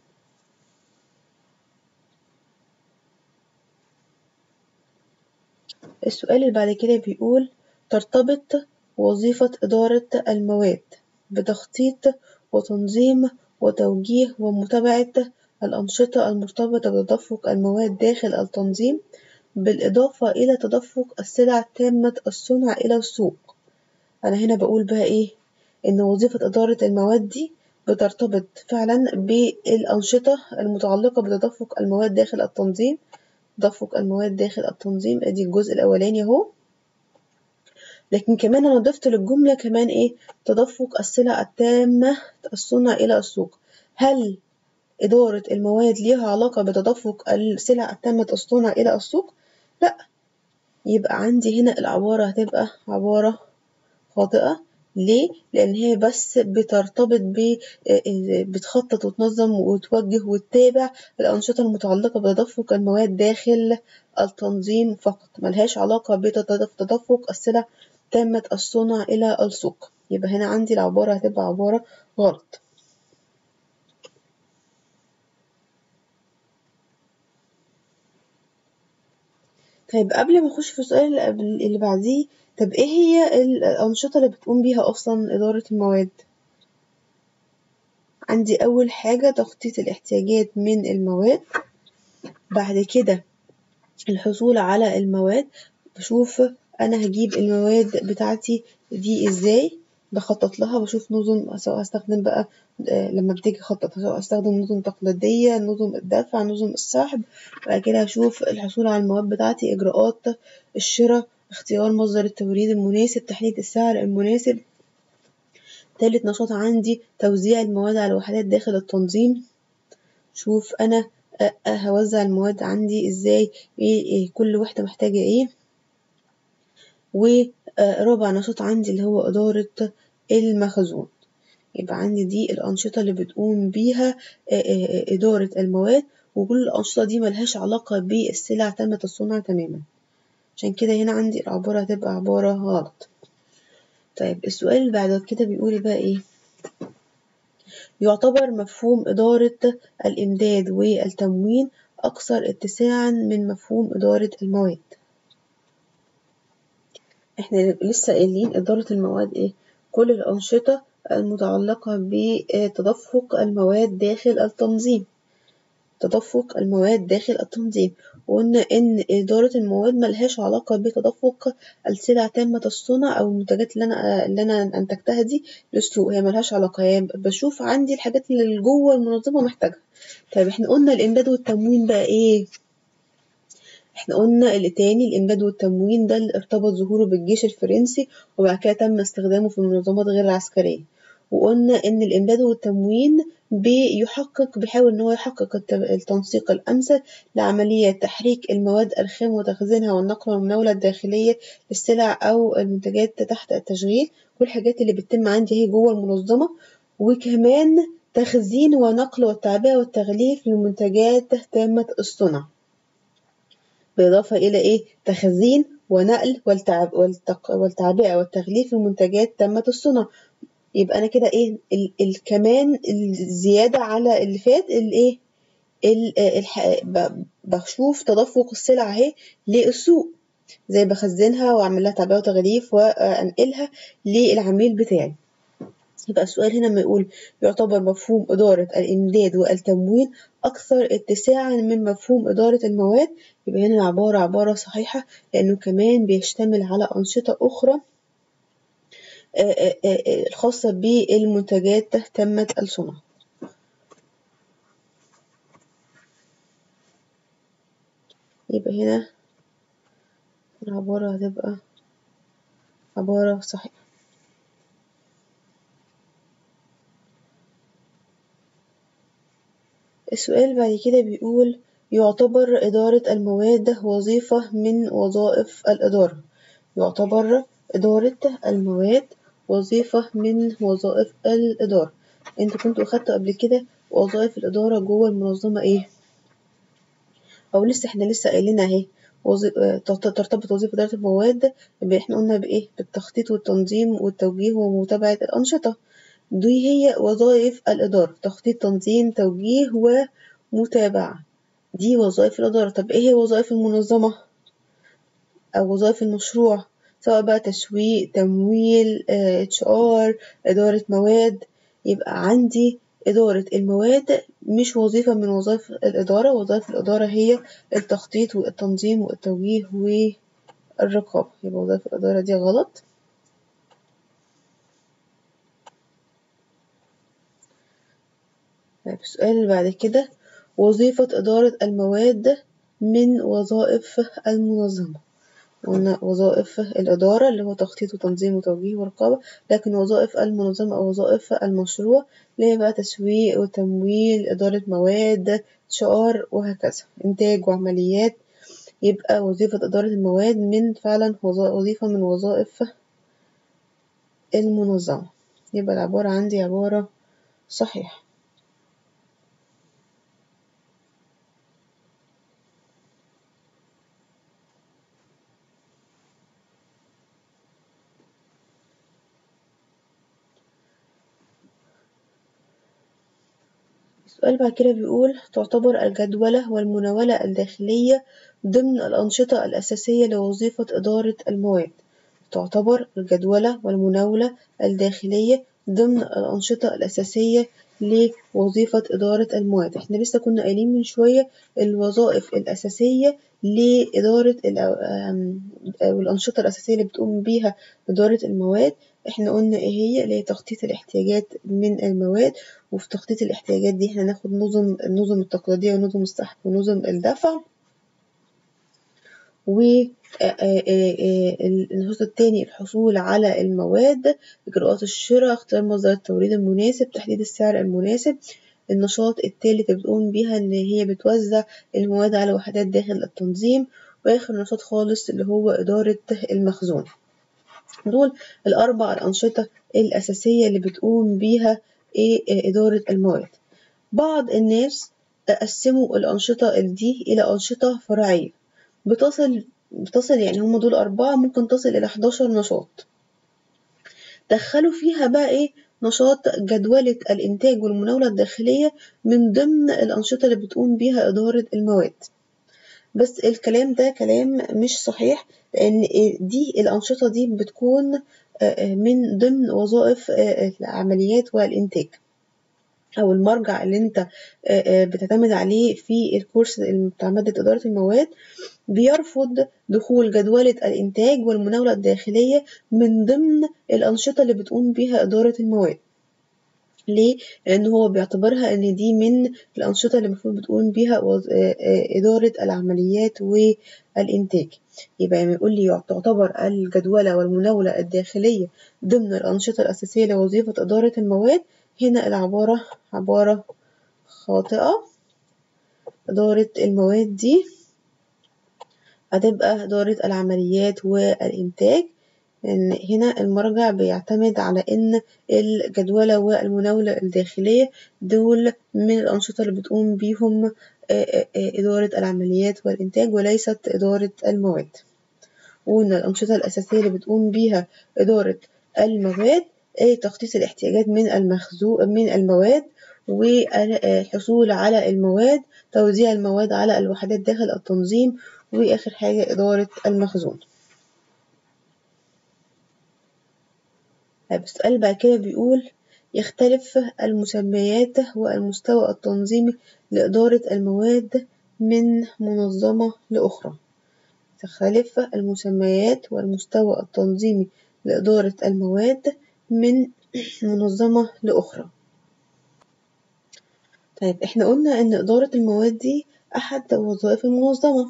S1: السؤال اللي بعد كده بيقول ترتبط وظيفة إدارة المواد بتخطيط وتنظيم وتوجيه ومتابعة الأنشطة المرتبطة بتدفق المواد داخل التنظيم بالإضافة إلى تدفق السلع تامة الصنع إلى السوق. أنا هنا بقول بقى إيه؟ إن وظيفة إدارة المواد دي بترتبط فعلا بالأنشطة المتعلقة بتدفق المواد داخل التنظيم. تدفق المواد داخل التنظيم ادي الجزء الاولاني اهو، لكن كمان انا ضفت للجمله كمان ايه؟ تدفق السلع التامه الصنع الى السوق. هل اداره المواد ليها علاقه بتدفق السلع التامه الصنع الى السوق؟ لا، يبقى عندي هنا العباره هتبقى عباره خاطئه. ليه؟ لأن هي بس بترتبط بتخطط وتنظم وتوجه وتتابع الأنشطة المتعلقة بتدفق المواد داخل التنظيم فقط، ملهاش علاقة بتدفق السلع تامة الصنع إلى السوق. يبقى هنا عندي العبارة هتبقى عبارة غلط. طيب قبل ما نخش في السؤال اللي بعديه، طب ايه هي الأنشطة اللي بتقوم بيها أصلا إدارة المواد؟ عندي أول حاجة تخطيط الاحتياجات من المواد، بعد كده الحصول على المواد، بشوف أنا هجيب المواد بتاعتي دي إزاي، بخطط لها، بشوف نظم سواء هستخدم بقى لما بتيجي أخطط سواء هستخدم نظم تقليدية، نظم الدفع، نظم السحب. بعد كده هشوف الحصول على المواد بتاعتي، إجراءات الشراء، اختيار مصدر التوريد المناسب، تحديد السعر المناسب. تالت نشاط عندي توزيع المواد على الوحدات داخل التنظيم، شوف أنا هوزع المواد عندي إزاي، إيه كل وحدة محتاجة إيه. ورابع نشاط عندي اللي هو إدارة المخزون. يبقى عندي دي الأنشطة اللي بتقوم بيها إدارة المواد، وكل الأنشطة دي ملهاش علاقة بالسلع تامة الصنع تماما، عشان كده هنا عندي العبارة هتبقى عبارة غلط. طيب السؤال اللي بعد كده بيقول بقى إيه؟ يعتبر مفهوم إدارة الإمداد والتموين أكثر اتساعًا من مفهوم إدارة المواد. إحنا لسه قايلين إدارة المواد إيه؟ كل الأنشطة المتعلقة بتدفق المواد داخل التنظيم. تدفق المواد داخل التنظيم. وقلنا إن إدارة المواد ملهاش علاقة بتدفق السلع تامة الصنع أو المنتجات اللي أنا أنتجتها دي للسوق، هي ملهاش علاقة، هي بشوف عندي الحاجات اللي جوه المنظمة محتاجها. طيب احنا قلنا الإمداد والتموين بقى إيه؟ احنا قلنا اللي تاني الإمداد والتموين ده اللي ارتبط ظهوره بالجيش الفرنسي وبعد كده تم استخدامه في المنظمات غير العسكرية. وقلنا إن الإمداد والتموين بيحاول إن هو يحقق التنسيق الأمثل لعملية تحريك المواد الخام وتخزينها والنقل والمناولة الداخلية للسلع أو المنتجات تحت التشغيل، والحاجات اللي بتتم عندي هي جوه المنظمة. وكمان تخزين ونقل والتعبئة والتغليف للمنتجات تامة الصنع، بالإضافة إلى إيه؟ تخزين ونقل والتعبئة والتغليف لمنتجات تامة الصنع. يبقى أنا كده إيه كمان الزيادة على اللي فات الإيه؟ بشوف تدفق السلع أهي للسوق، زي بخزنها وأعمل لها تعبئة وتغليف وأنقلها للعميل بتاعي. يبقى السؤال هنا لما يقول يعتبر مفهوم إدارة الإمداد والتموين أكثر اتساعا من مفهوم إدارة المواد، يبقى هنا عبارة صحيحة، لأنه كمان بيشتمل على أنشطة أخرى الخاصة بالمنتجات تامة الصنع. يبقى هنا العبارة هتبقى عبارة صحيحة. السؤال بعد كده بيقول يعتبر إدارة المواد وظيفة من وظائف الإدارة. يعتبر إدارة المواد وظيفة من وظائف الإدارة. انتوا كنتوا أخدتوا قبل كده وظائف الإدارة جوه المنظمة ايه؟ أو لسه احنا لسه قايلينها اهي. ترتبط وظيفة إدارة المواد احنا قلنا بإيه؟ بالتخطيط والتنظيم والتوجيه ومتابعة الأنشطة. دي هي وظائف الإدارة، تخطيط تنظيم توجيه ومتابعة، دي وظائف الإدارة. طب إيه هي وظائف المنظمة أو وظائف المشروع؟ سواء بقى تسويق، تمويل، HR، إدارة مواد. يبقى عندي إدارة المواد مش وظيفة من وظائف الإدارة، وظائف الإدارة هي التخطيط والتنظيم والتوجيه والرقابة. يبقى وظائف الإدارة دي غلط. طيب السؤال اللي بعد كده وظيفة إدارة المواد من وظائف المنظمة. قلنا وظائف الإدارة اللي هو تخطيط وتنظيم وتوجيه ورقابة، لكن وظائف المنظمة أو وظائف المشروع اللي هي بقى تسويق وتمويل، إدارة مواد، HR وهكذا، إنتاج وعمليات. يبقى وظيفة إدارة المواد من فعلا وظيفة من وظائف المنظمة. يبقى العبارة عندي عبارة صحيحة. السؤال بعد كده بيقول تعتبر الجدولة والمناولة الداخلية ضمن الأنشطة الأساسية لوظيفة إدارة المواد. تعتبر الجدولة والمناولة الداخلية ضمن الأنشطة الأساسية لوظيفة إدارة المواد. احنا لسه كنا قايلين من شوية الوظائف الأساسية لإدارة أو الأنشطة الأساسية اللي بتقوم بيها إدارة المواد. احنا قلنا ايه هي، اللي هي تخطيط الاحتياجات من المواد. وفي تخطيط الاحتياجات دي احنا ناخد النظم التقليدية ونظم السحب ونظم الدفع. والنشاط التاني الحصول على المواد، إجراءات الشراء، اختيار مصدر التوريد المناسب، تحديد السعر المناسب. النشاط التالت اللي بتقوم بيها إن هي بتوزع المواد على وحدات داخل التنظيم. وآخر نشاط خالص اللي هو إدارة المخزون. دول الأربع الأنشطة الأساسية اللي بتقوم بيها إدارة المواد. بعض الناس قسموا الأنشطة دي إلى أنشطة فرعية بتصل يعني هم دول 4 ممكن تصل إلى 11 نشاط. دخلوا فيها بقى إيه نشاط جدولة الإنتاج والمناولة الداخلية من ضمن الأنشطة اللي بتقوم بيها إدارة المواد. بس الكلام ده كلام مش صحيح، لأن دي الأنشطة دي بتكون من ضمن وظائف العمليات والإنتاج. أو المرجع اللي أنت بتعتمد عليه في الكورس بتاع مادة إدارة المواد بيرفض دخول جدولة الإنتاج والمناولة الداخلية من ضمن الأنشطة اللي بتقوم بيها إدارة المواد. ليه؟ لأن هو بيعتبرها إن دي من الأنشطة اللي المفروض بتقوم بيها إدارة العمليات والإنتاج. يبقى لما يقول لي تعتبر الجدولة والمناولة الداخلية ضمن الأنشطة الأساسية لوظيفة إدارة المواد، هنا عبارة خاطئة. إدارة المواد دي هتبقى إدارة العمليات والإنتاج، لأن هنا المرجع بيعتمد على إن الجدولة والمناولة الداخلية دول من الأنشطة اللي بتقوم بيهم إدارة العمليات والإنتاج وليست إدارة المواد. وإن الأنشطة الأساسية اللي بتقوم بيها إدارة المواد تخصيص الاحتياجات من المواد، والحصول على المواد، توزيع المواد على الوحدات داخل التنظيم، وآخر حاجة إدارة المخزون. السؤال بعد كده بيقول يختلف المسميات والمستوى التنظيمي لإدارة المواد من منظمة لأخرى. تختلف المسميات والمستوى التنظيمي لإدارة المواد من منظمة لأخرى. طيب احنا قلنا إن إدارة المواد دي أحد وظائف المنظمة،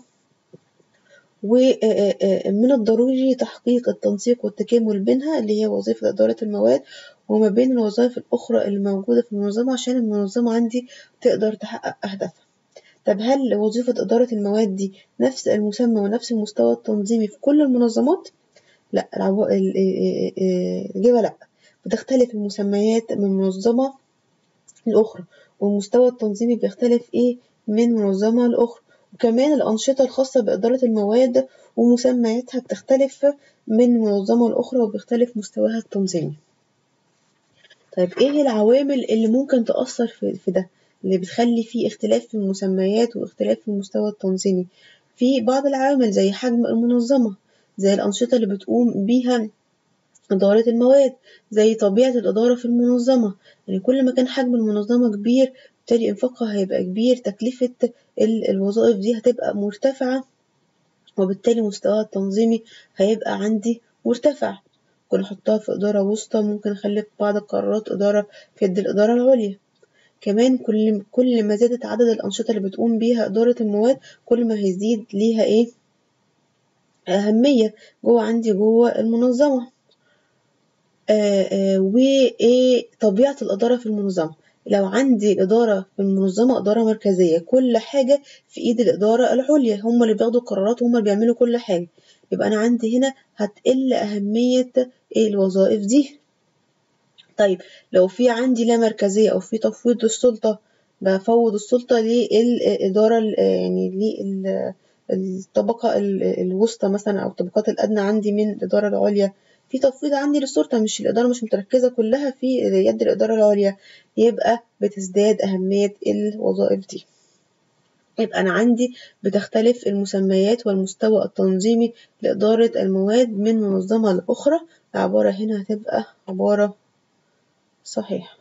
S1: ومن الضروري تحقيق التنسيق والتكامل بينها اللي هي وظيفة إدارة المواد وما بين الوظائف الأخرى اللي موجودة في المنظمة عشان المنظمة عندي تقدر تحقق أهدافها. طب هل وظيفة إدارة المواد دي نفس المسمى ونفس المستوى التنظيمي في كل المنظمات؟ لا، الإجابة لا، بتختلف المسميات من منظمة لأخرى، والمستوى التنظيمي بيختلف من منظمة لأخرى، وكمان الأنشطة الخاصة بإدارة المواد ومسمياتها بتختلف من منظمة لأخرى وبيختلف مستواها التنظيمي. طيب إيه العوامل اللي ممكن تأثر في ده اللي بتخلي فيه اختلاف في المسميات واختلاف في المستوى التنظيمي؟ في بعض العوامل زي حجم المنظمة، زي الأنشطة اللي بتقوم بيها إدارة المواد، زي طبيعة الإدارة في المنظمة. يعني كل ما كان حجم المنظمة كبير بالتالي إنفاقها هيبقى كبير، تكلفة الوظائف دي هتبقى مرتفعة، وبالتالي مستواها التنظيمي هيبقى عندي مرتفع. ممكن أحطها في إدارة وسطى، ممكن أخلي في بعض القرارات إدارة في يد الإدارة العليا. كمان كل ما زادت عدد الأنشطة اللي بتقوم بيها إدارة المواد كل ما هيزيد ليها أهمية جوه المنظمة. وطبيعة الإدارة في المنظمة. لو عندي الإدارة في المنظمة إدارة مركزية، كل حاجة في إيد الإدارة العليا، هم اللي بياخدوا القرارات وهم اللي بيعملوا كل حاجة، يبقى أنا عندي هنا هتقل أهمية الوظائف دي. طيب لو في عندي لا مركزية أو في تفويض السلطة، بفوض السلطة للإدارة يعني للطبقة الوسطى مثلا أو الطبقات الأدنى عندي من الإدارة العليا، في تفويض عندي للسلطة، مش الإدارة مش متركزة كلها في يد الإدارة العليا، يبقى بتزداد أهمية الوظائف دي. يبقى أنا عندي بتختلف المسميات والمستوى التنظيمي لإدارة المواد من منظمة لأخرى. العبارة هنا هتبقى عبارة صحيحة.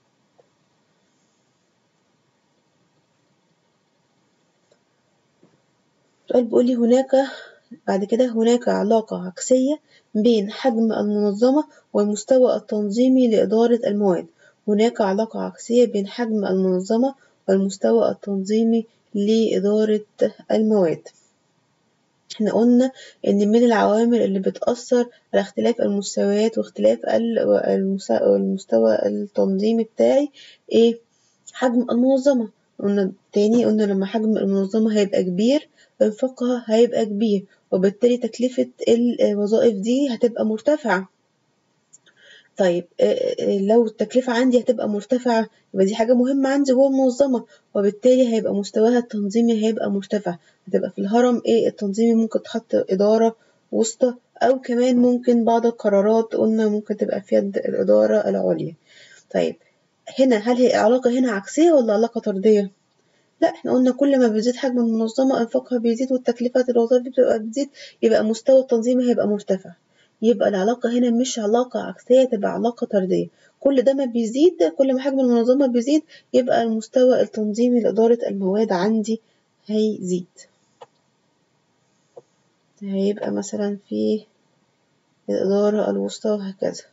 S1: السؤال بيقول لي هناك علاقة عكسية بين حجم المنظمة والمستوى التنظيمي لإدارة المواد. هناك علاقة عكسية بين حجم المنظمة والمستوى التنظيمي لإدارة المواد. احنا قلنا إن من العوامل اللي بتأثر على اختلاف المستويات واختلاف المستوى التنظيمي بتاعي حجم المنظمة. قلنا لما حجم المنظمة هيبقى كبير إنفاقها هيبقى كبير، وبالتالي تكلفة الوظائف دي هتبقى مرتفعة. طيب لو التكلفة عندي هتبقى مرتفعة يبقى دي حاجة مهمة عندي جوه المنظمة، وبالتالي هيبقى مستواها التنظيمي هيبقى مرتفع. هتبقى في الهرم التنظيمي ممكن تحط إدارة وسطى، أو كمان ممكن بعض القرارات قلنا ممكن تبقى في يد الإدارة العليا. طيب هنا هل هي علاقة هنا عكسية ولا علاقة طردية؟ لا، احنا قلنا كل ما بيزيد حجم المنظمة إنفاقها بيزيد والتكلفة الوظائف بتبقى بتزيد، يبقى مستوى التنظيم هيبقى مرتفع. يبقى العلاقة هنا مش علاقة عكسية، تبقى علاقة طردية. كل ده ما بيزيد، كل ما حجم المنظمة بيزيد يبقى المستوى التنظيمي لإدارة المواد عندي هيزيد. هيبقى مثلا في الإدارة الوسطى وهكذا.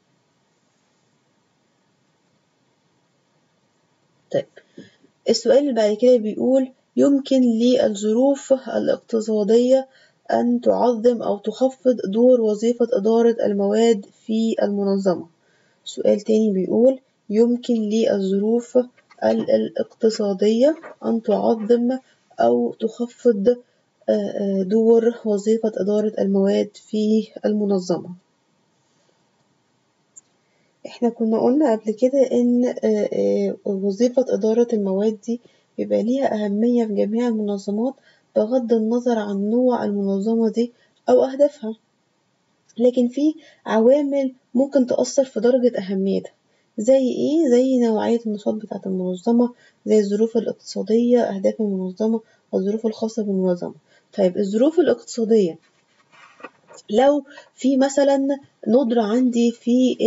S1: طيب السؤال اللي بعد كده بيقول يمكن للظروف الاقتصادية أن تعظم أو تخفض دور وظيفة إدارة المواد في المنظمة. سؤال تاني بيقول يمكن للظروف الاقتصادية أن تعظم أو تخفض دور وظيفة إدارة المواد في المنظمة. احنا كنا قلنا قبل كده ان وظيفة إدارة المواد دي بيبقى ليها أهمية في جميع المنظمات بغض النظر عن نوع المنظمة دي أو أهدافها، لكن في عوامل ممكن تأثر في درجة أهميتها. زي ايه؟ زي نوعية النشاط بتاعة المنظمة، زي الظروف الاقتصادية، أهداف المنظمة، والظروف الخاصة بالمنظمة. طيب الظروف الاقتصادية، لو في مثلا ندرة عندي في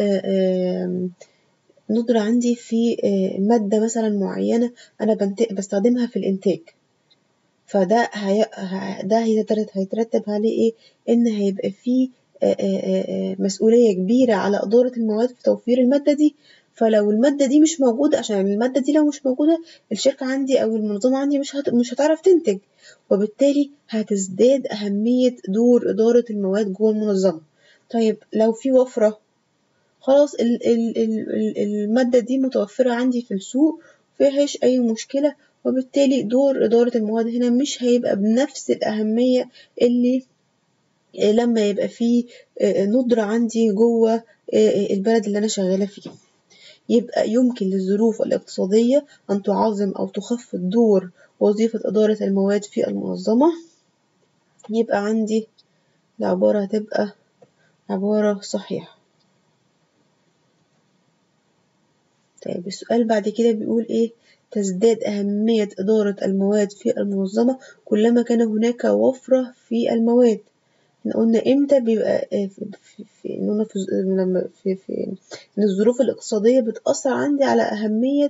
S1: ندرة عندي في مادة مثلا معينة أنا بستخدمها في الإنتاج، فده هيترتب عليه إيه؟ إن هيبقى فيه مسؤولية كبيرة على إدارة المواد في توفير المادة دي. فلو المادة دي مش موجودة، عشان المادة دي لو مش موجودة الشركة عندي أو المنظمة عندي مش هتعرف تنتج، وبالتالي هتزداد أهمية دور إدارة المواد جوه المنظمة. طيب لو في وفرة، خلاص المادة دي متوفرة عندي في السوق مفيهاش أي مشكلة، وبالتالي دور إدارة المواد هنا مش هيبقى بنفس الأهمية اللي لما يبقى فيه ندرة عندي جوه البلد اللي أنا شغالة فيه. يبقى يمكن للظروف الاقتصادية أن تعظم أو تخفض دور وظيفة إدارة المواد في المنظمة. يبقى عندي العبارة هتبقى عبارة صحيحة. طيب السؤال بعد كده بيقول إيه؟ تزداد أهمية إدارة المواد في المنظمة كلما كان هناك وفرة في المواد. احنا قلنا إمتى بيبقى لما إن الظروف الاقتصادية بتأثر عندي على أهمية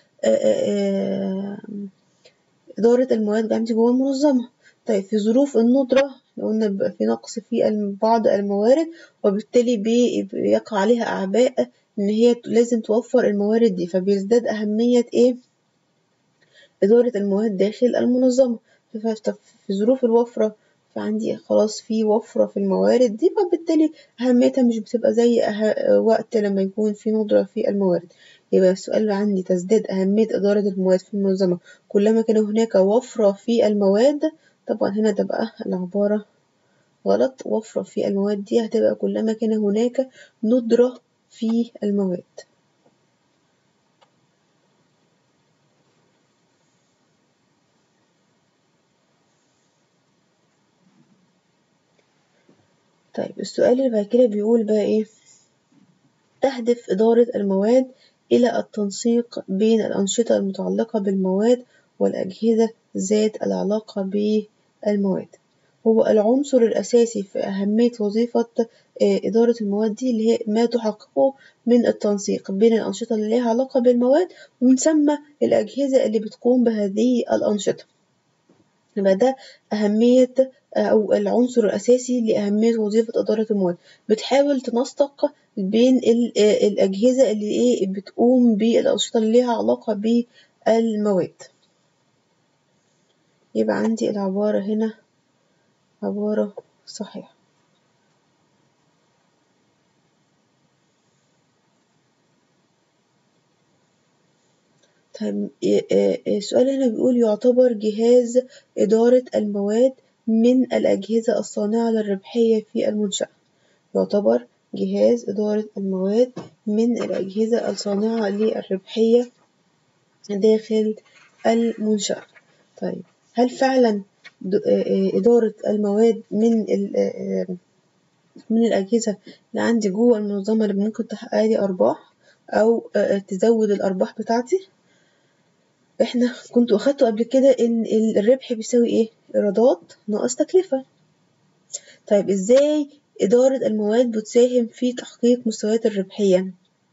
S1: إدارة المواد عندي جوه المنظمة. طيب في ظروف الندرة قلنا بيبقى في نقص في بعض الموارد، وبالتالي بيقع عليها أعباء إن هي لازم توفر الموارد دي، فبيزداد أهمية إيه؟ إدارة المواد داخل المنظمة. في ظروف الوفرة فعندي خلاص في وفرة في الموارد دي، فبالتالي أهميتها مش بتبقى زي وقت لما يكون في ندرة في الموارد. يبقى السؤال عندي تزداد أهمية إدارة المواد في المنظمة كلما كان هناك وفرة في المواد. طبعا هنا تبقى العبارة غلط، وفرة في المواد دي هتبقى كلما كان هناك ندرة في المواد. طيب السؤال اللي بعد كده بيقول بقى إيه؟ تهدف إدارة المواد إلى التنسيق بين الأنشطة المتعلقة بالمواد والأجهزة ذات العلاقة بالمواد. هو العنصر الأساسي في أهمية وظيفة إدارة المواد دي اللي هي ما تحققه من التنسيق بين الأنشطة اللي لها علاقة بالمواد، ومن ثم الأجهزة اللي بتقوم بهذه الأنشطة. يبقى ده أهمية أو العنصر الأساسي لأهمية وظيفة إدارة المواد، بتحاول تنسق بين الأجهزة اللي إيه بتقوم بالأنشطة اللي ليها علاقة بالمواد. يبقى عندي العبارة هنا عبارة صحيحة. طيب السؤال هنا بيقول يعتبر جهاز إدارة المواد من الأجهزة الصانعة للربحية في المنشأة. يعتبر جهاز إدارة المواد من الأجهزة الصانعة للربحية داخل المنشأة. طيب هل فعلا إدارة المواد من الأجهزة اللي عندي جوه المنظمة اللي ممكن تحقق لي أرباح أو تزود الأرباح بتاعتي؟ احنا كنتوا أخدتوا قبل كده إن الربح بيساوي إيه؟ إيرادات ناقص تكلفة. طيب إزاي إدارة المواد بتساهم في تحقيق مستويات الربحية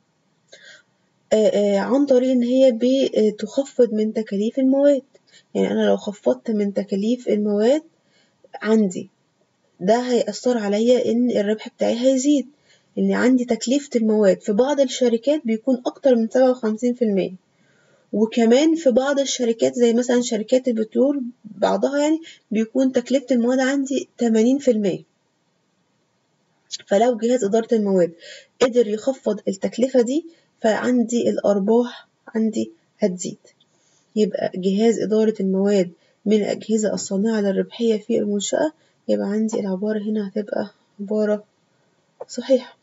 S1: عن طريق إن هي بتخفض من تكاليف المواد. يعني أنا لو خفضت من تكاليف المواد عندي، ده هيأثر عليا إن الربح بتاعي هيزيد، إن عندي تكلفة المواد في بعض الشركات بيكون أكتر من 57%، وكمان في بعض الشركات زي مثلا شركات البترول بعضها يعني بيكون تكلفة المواد عندي 80%. فلو جهاز إدارة المواد قدر يخفض التكلفة دي فعندي الأرباح عندي هتزيد. يبقى جهاز إدارة المواد من الأجهزة الصانعة للربحية في المنشأة. يبقى عندي العبارة هنا هتبقى عبارة صحيحة.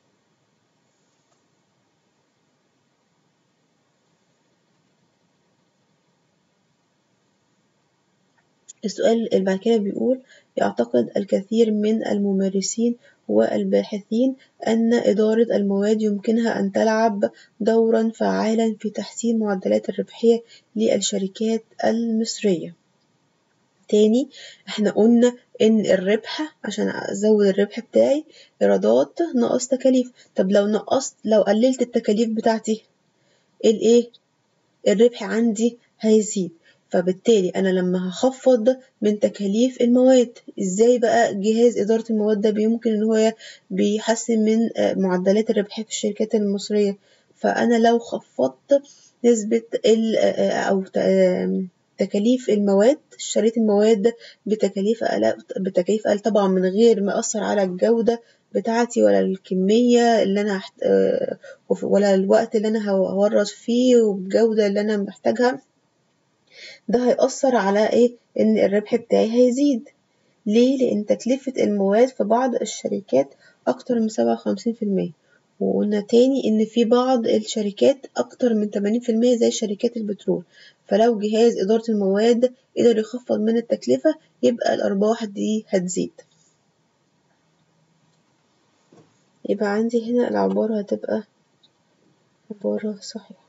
S1: السؤال اللي بعد كده بيقول: يعتقد الكثير من الممارسين والباحثين أن إدارة المواد يمكنها أن تلعب دورًا فعالًا في تحسين معدلات الربحية للشركات المصرية. تاني احنا قلنا إن الربح عشان أزود الربح بتاعي إيرادات ناقص تكاليف. طب لو قللت التكاليف بتاعتي الإيه؟ الربح عندي هيزيد. فبالتالي أنا لما هخفض من تكاليف المواد، إزاي بقى جهاز إدارة المواد ده بيمكن إن هو بيحسن من معدلات الربح في الشركات المصرية؟ فأنا لو خفضت نسبة أو تكاليف المواد، اشتريت المواد بتكاليف أقل طبعا من غير ما أثر على الجودة بتاعتي ولا الكمية اللي أنا ولا الوقت اللي أنا هورط فيه والجودة اللي أنا محتاجها، ده هيأثر على إيه؟ إن الربح بتاعي هيزيد. ليه؟ لأن تكلفة المواد في بعض الشركات أكتر من 57%، وقلنا تاني إن في بعض الشركات أكتر من 80% زي شركات البترول. فلو جهاز إدارة المواد قدر يخفض من التكلفة يبقى الأرباح دي هتزيد. يبقى عندي هنا العبارة هتبقى عبارة صحيحة.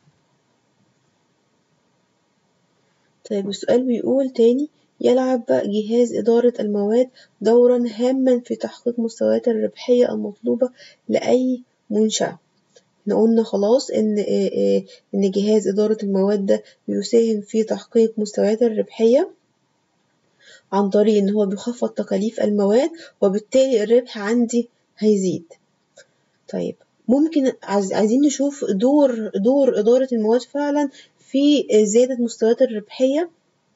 S1: طيب السؤال بيقول تاني: يلعب جهاز إدارة المواد دورًا هامًا في تحقيق مستويات الربحية المطلوبة لأي منشأة. احنا قلنا خلاص إن جهاز إدارة المواد ده بيساهم في تحقيق مستويات الربحية عن طريق إن هو بيخفض تكاليف المواد، وبالتالي الربح عندي هيزيد. طيب ممكن عايزين نشوف دور إدارة المواد فعلًا في زيادة مستويات الربحية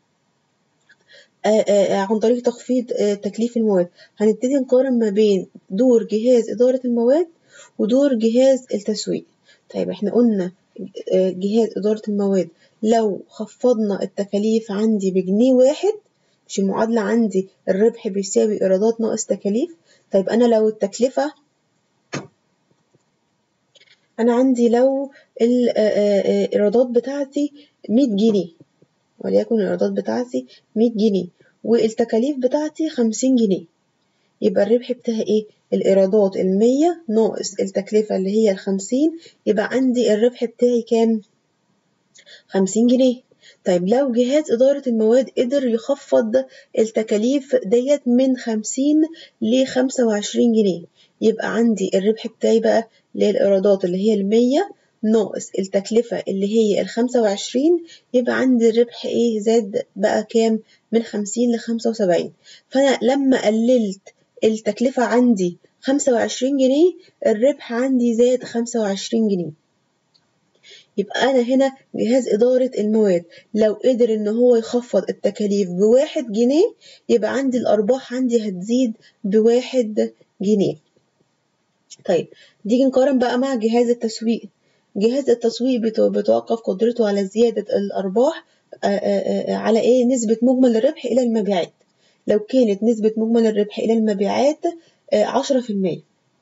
S1: عن طريق تخفيض تكليف المواد. هنبتدي نقارن ما بين دور جهاز إدارة المواد ودور جهاز التسويق. طيب احنا قلنا جهاز إدارة المواد لو خفضنا التكاليف عندي بجنيه واحد، مش المعادلة عندي الربح بيساوي إيرادات ناقص تكاليف. طيب أنا لو التكلفة أنا عندي لو الإيرادات بتاعتي 100 جنيه، وليكن الإيرادات بتاعتي 100 جنيه والتكاليف بتاعتي 50 جنيه، يبقى الربح بتاعي إيه؟ الإيرادات 100 ناقص التكلفة اللي هي 50، يبقى عندي الربح بتاعي كام؟ 50 جنيه. طيب لو جهاز إدارة المواد قدر يخفض التكاليف ديت من 50 ل25 جنيه، يبقى عندي الربح بتاعي بقى اللي هي الإيرادات اللي هي 100 ناقص التكلفة اللي هي 25، يبقى عندي الربح إيه؟ زاد بقى كام؟ من 50 ل75. فأنا لما قللت التكلفة عندي 25 جنيه، الربح عندي زاد 25 جنيه. يبقى أنا هنا جهاز إدارة المواد لو قدر إن هو يخفض التكاليف ب1 جنيه، يبقى عندي الأرباح عندي هتزيد ب1 جنيه. طيب نيجي نقارن بقى مع جهاز التسويق. جهاز التسويق بتوقف قدرته على زيادة الأرباح على إيه؟ نسبة مجمل الربح إلى المبيعات. لو كانت نسبة مجمل الربح إلى المبيعات 10%،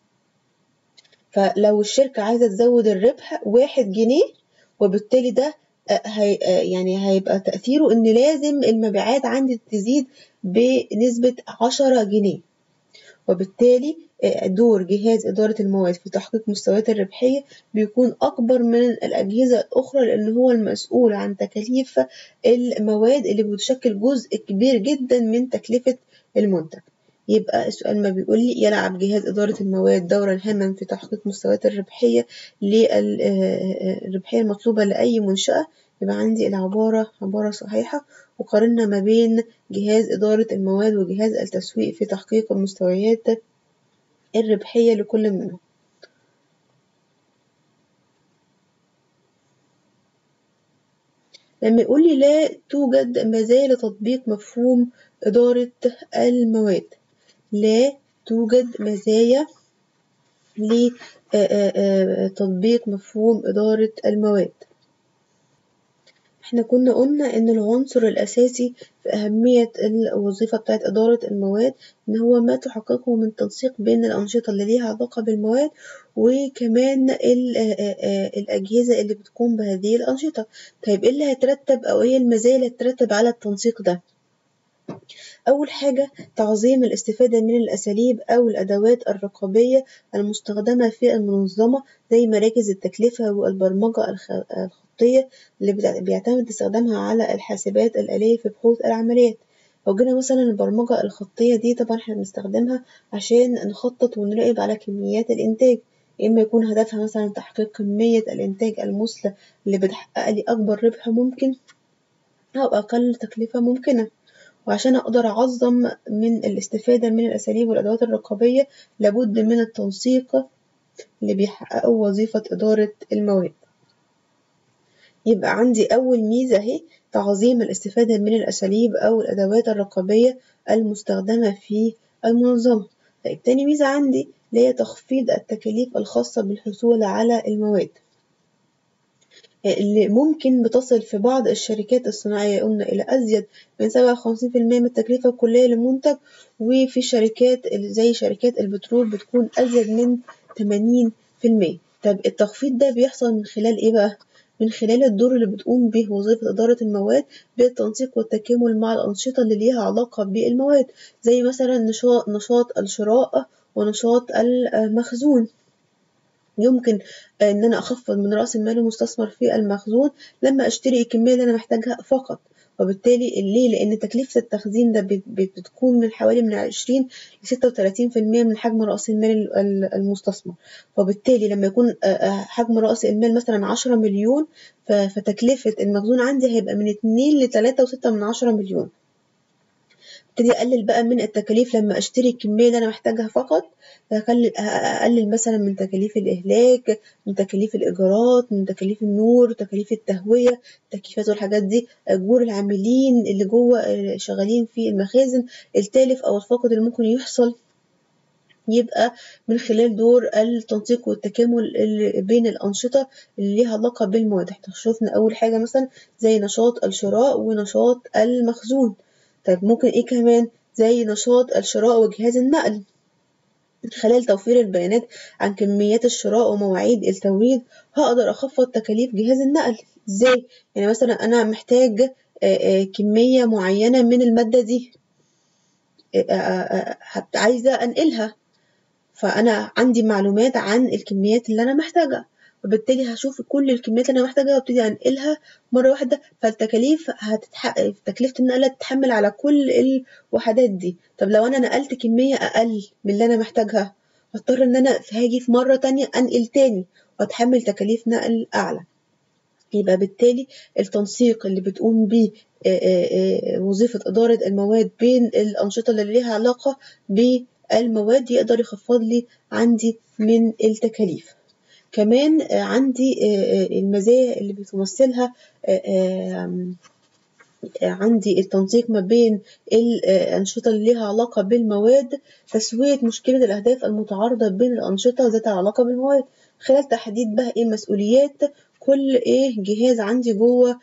S1: فلو الشركة عايزة تزود الربح 1 جنيه، وبالتالي ده يعني هيبقى تأثيره إن لازم المبيعات عندي تزيد بنسبة 10 جنيه، وبالتالي دور جهاز إدارة المواد في تحقيق مستويات الربحية بيكون أكبر من الأجهزة الأخرى، لأن هو المسؤول عن تكاليف المواد اللي بتشكل جزء كبير جدا من تكلفة المنتج. يبقى السؤال ما بيقول لي يلعب جهاز إدارة المواد دورا هاما في تحقيق مستويات الربحية الربحية المطلوبة لأي منشأة، يبقى عندي العبارة عبارة صحيحة. وقارنا ما بين جهاز إدارة المواد وجهاز التسويق في تحقيق المستويات الربحية لكل منهم. لما يقول لي لا توجد مزايا لتطبيق مفهوم إدارة المواد، لا توجد مزايا لتطبيق مفهوم إدارة المواد. احنا كنا قلنا ان العنصر الاساسي في اهمية الوظيفة بتاعت ادارة المواد ان هو ما تحققه من تنسيق بين الانشطة اللي ليها علاقة بالمواد وكمان الاجهزة اللي بتقوم بهذه الانشطة. طيب ايه اللي هيترتب او ايه المزايا اللي هترتب على التنسيق ده؟ أول حاجة تعظيم الاستفادة من الأساليب أو الأدوات الرقابية المستخدمة في المنظمة زي مراكز التكلفة والبرمجة الخطية اللي بيعتمد استخدامها على الحاسبات الآلية في بحوث العمليات. لو جينا مثلا البرمجة الخطية دي طبعا احنا بنستخدمها عشان نخطط ونراقب على كميات الإنتاج، إما يكون هدفها مثلا تحقيق كمية الإنتاج المثلى اللي بتحقق لي أكبر ربح ممكن أو أقل تكلفة ممكنة. وعشان أقدر أعظم من الاستفادة من الأساليب والأدوات الرقابية لابد من التنسيق اللي بيحققه وظيفة إدارة المواد. يبقى عندي أول ميزة اهي تعظيم الاستفادة من الأساليب أو الأدوات الرقابية المستخدمة في المنظمة. طيب تاني ميزة عندي اللي هي تخفيض التكاليف الخاصة بالحصول على المواد اللي ممكن بتصل في بعض الشركات الصناعية قلنا إلى أزيد من 57% من التكلفة الكلية للمنتج، وفي شركات زي شركات البترول بتكون أزيد من 80%. طب التخفيض ده بيحصل من خلال إيه بقى؟ من خلال الدور اللي بتقوم به وظيفة إدارة المواد بالتنسيق والتكامل مع الأنشطة اللي ليها علاقة بالمواد زي مثلا نشاط الشراء ونشاط المخزون. يمكن إن أنا أخفض من رأس المال المستثمر في المخزون لما أشتري الكمية اللي أنا محتاجها فقط، وبالتالي ليه؟ لأن تكلفة التخزين ده بتكون من حوالي من 20 ل36% من حجم رأس المال المستثمر. وبالتالي لما يكون حجم رأس المال مثلا 10 مليون فتكلفة المخزون عندي هيبقى من 2 ل3.6 مليون. ابتدي اقلل بقى من التكاليف لما اشتري الكميه اللي انا محتاجها فقط، اقلل مثلا من تكاليف الاهلاك، من تكاليف الايجارات، من تكاليف النور، تكاليف التهويه، التكييفات والحاجات دي، اجور العاملين اللي جوه شغالين في المخازن، التالف او الفاقد اللي ممكن يحصل. يبقى من خلال دور التنسيق والتكامل بين الأنشطة اللي ليها علاقة بالمواد. احنا شفنا أول حاجة مثلا زي نشاط الشراء ونشاط المخزون. طيب ممكن ايه كمان؟ زي نشاط الشراء وجهاز النقل. من خلال توفير البيانات عن كميات الشراء ومواعيد التوريد هقدر أخفض تكاليف جهاز النقل. ازاي؟ يعني مثلا أنا محتاج كمية معينة من المادة دي، عايزة أنقلها، فأنا عندي معلومات عن الكميات اللي أنا محتاجها، وبالتالي هشوف كل الكميات اللي أنا محتاجها وابتدي أنقلها مرة واحدة، فالتكاليف تكلفة النقل تتحمل على كل الوحدات دي. طب لو أنا نقلت كمية أقل من اللي أنا محتاجها هضطر إن أنا هاجي في مرة تانية أنقل تاني وأتحمل تكاليف نقل أعلى. يبقى بالتالي التنسيق اللي بتقوم بيه وظيفة إدارة المواد بين الأنشطة اللي ليها علاقة بالمواد يقدر يخفض لي عندي من التكاليف. كمان عندي المزايا اللي بتمثلها عندي التنسيق ما بين الأنشطة اللي ليها علاقة بالمواد، تسوية مشكلة الأهداف المتعارضة بين الأنشطة ذات العلاقة بالمواد خلال تحديد بقى إيه مسؤوليات كل إيه جهاز عندي جوه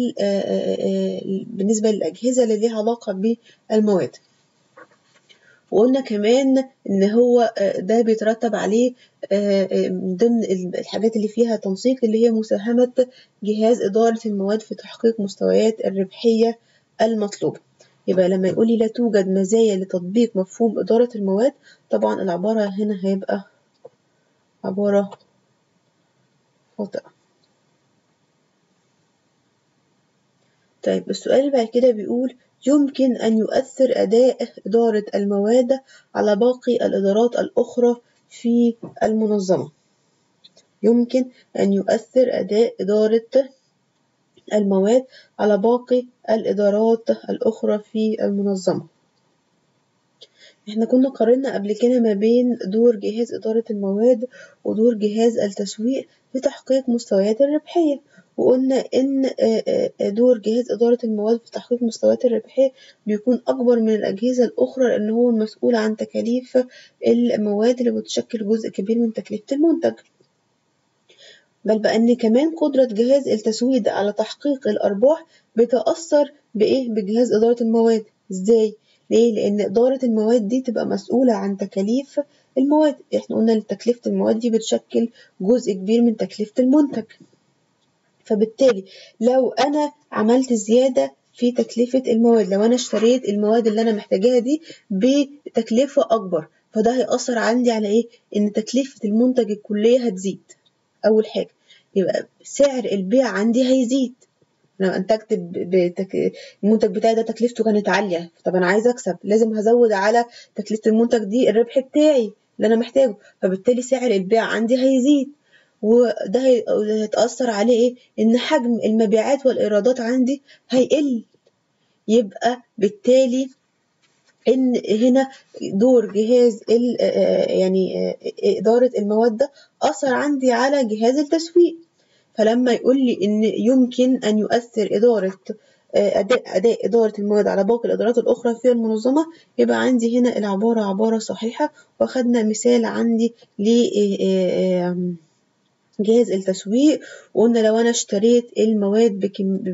S1: بالنسبة للأجهزة اللي ليها علاقة بالمواد. وقلنا كمان إن هو ده بيترتب عليه من ضمن الحاجات اللي فيها تنسيق اللي هي مساهمة جهاز إدارة المواد في تحقيق مستويات الربحية المطلوبة. يبقى لما يقولي لا توجد مزايا لتطبيق مفهوم إدارة المواد، طبعا العبارة هنا هيبقى عبارة خاطئة. طيب السؤال اللي بعد كده بيقول يمكن أن يؤثر أداء إدارة المواد على باقي الإدارات الأخرى في المنظمة. يمكن أن يؤثر أداء إدارة المواد على باقي الإدارات الأخرى في المنظمة. احنا كنا قارنا قبل كده ما بين دور جهاز إدارة المواد ودور جهاز التسويق في تحقيق مستويات الربحية، وقلنا إن دور جهاز إدارة المواد في تحقيق مستويات الربحية بيكون أكبر من الأجهزة الأخرى لأن هو المسؤول عن تكاليف المواد اللي بتشكل جزء كبير من تكلفة المنتج. بل بأن كمان قدرة جهاز التسويق على تحقيق الأرباح بتأثر بإيه؟ بجهاز إدارة المواد. إزاي؟ ليه؟ لأن إدارة المواد دي تبقى مسؤولة عن تكاليف المواد. إحنا قلنا إن تكلفة المواد دي بتشكل جزء كبير من تكلفة المنتج. فبالتالي لو أنا عملت زيادة في تكلفة المواد، لو أنا اشتريت المواد اللي أنا محتاجاها دي بتكلفة أكبر، فده هيأثر عندي على إيه؟ إن تكلفة المنتج الكلية هتزيد. أول حاجة يبقى سعر البيع عندي هيزيد. لو أنتجت المنتج بتاعي ده تكلفته كانت عالية، طب أنا عايزة أكسب، لازم هزود على تكلفة المنتج دي الربح بتاعي اللي أنا محتاجه، فبالتالي سعر البيع عندي هيزيد، وده هيتأثر عليه إيه؟ إن حجم المبيعات والإيرادات عندي هيقل. يبقى بالتالي إن هنا دور جهاز يعني إدارة المواد ده أثر عندي على جهاز التسويق. فلما يقول لي إن يمكن أن يؤثر أداء إدارة المواد على باقي الإدارات الأخرى في المنظمة، يبقى عندي هنا العبارة عبارة صحيحة. وأخدنا مثال عندي لجهاز التسويق، وقلنا لو أنا اشتريت المواد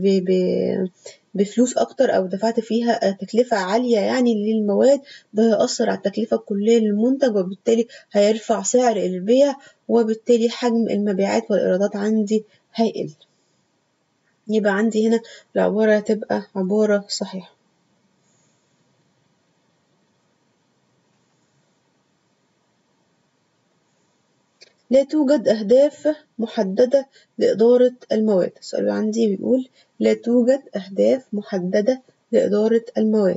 S1: بفلوس أكتر أو دفعت فيها تكلفة عالية يعني للمواد، ده هيأثر على التكلفة الكلية للمنتج، وبالتالي هيرفع سعر البيع، وبالتالي حجم المبيعات والإيرادات عندي هيقل. يبقى عندي هنا العبارة تبقى عبارة صحيحة. لا توجد أهداف محددة لإدارة المواد. السؤال عندي بيقول لا توجد أهداف محددة لإدارة المواد.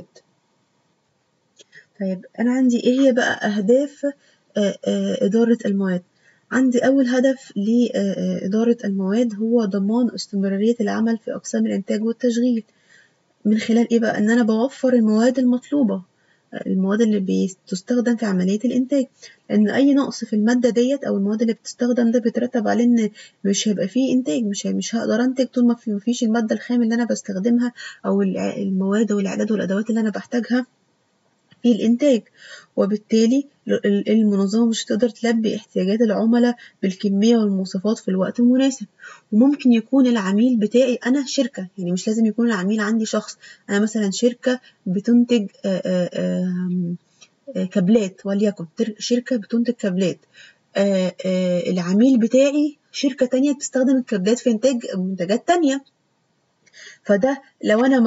S1: طيب أنا عندي إيه هي بقى أهداف إدارة المواد؟ عندي أول هدف لإدارة المواد هو ضمان استمرارية العمل في أقسام الإنتاج والتشغيل، من خلال إيه بقى؟ إن أنا بوفر المواد المطلوبة، المواد اللي بتستخدم في عملية الإنتاج، لأن أي نقص في المادة ديت أو المواد اللي بتستخدم ده بيترتب عليه إن مش هيبقى فيه إنتاج، مش هقدر أنتج طول ما مفيش المادة الخام اللي أنا بستخدمها أو المواد والإعداد والأدوات اللي أنا بحتاجها في الإنتاج. وبالتالي المنظمة مش هتقدر تلبي احتياجات العملاء بالكمية والمواصفات في الوقت المناسب. وممكن يكون العميل بتاعي أنا شركة، يعني مش لازم يكون العميل عندي شخص، أنا مثلا شركة بتنتج كابلات، وليكن شركة بتنتج كابلات، العميل بتاعي شركة تانية بتستخدم الكابلات في إنتاج منتجات تانية. فده لو انا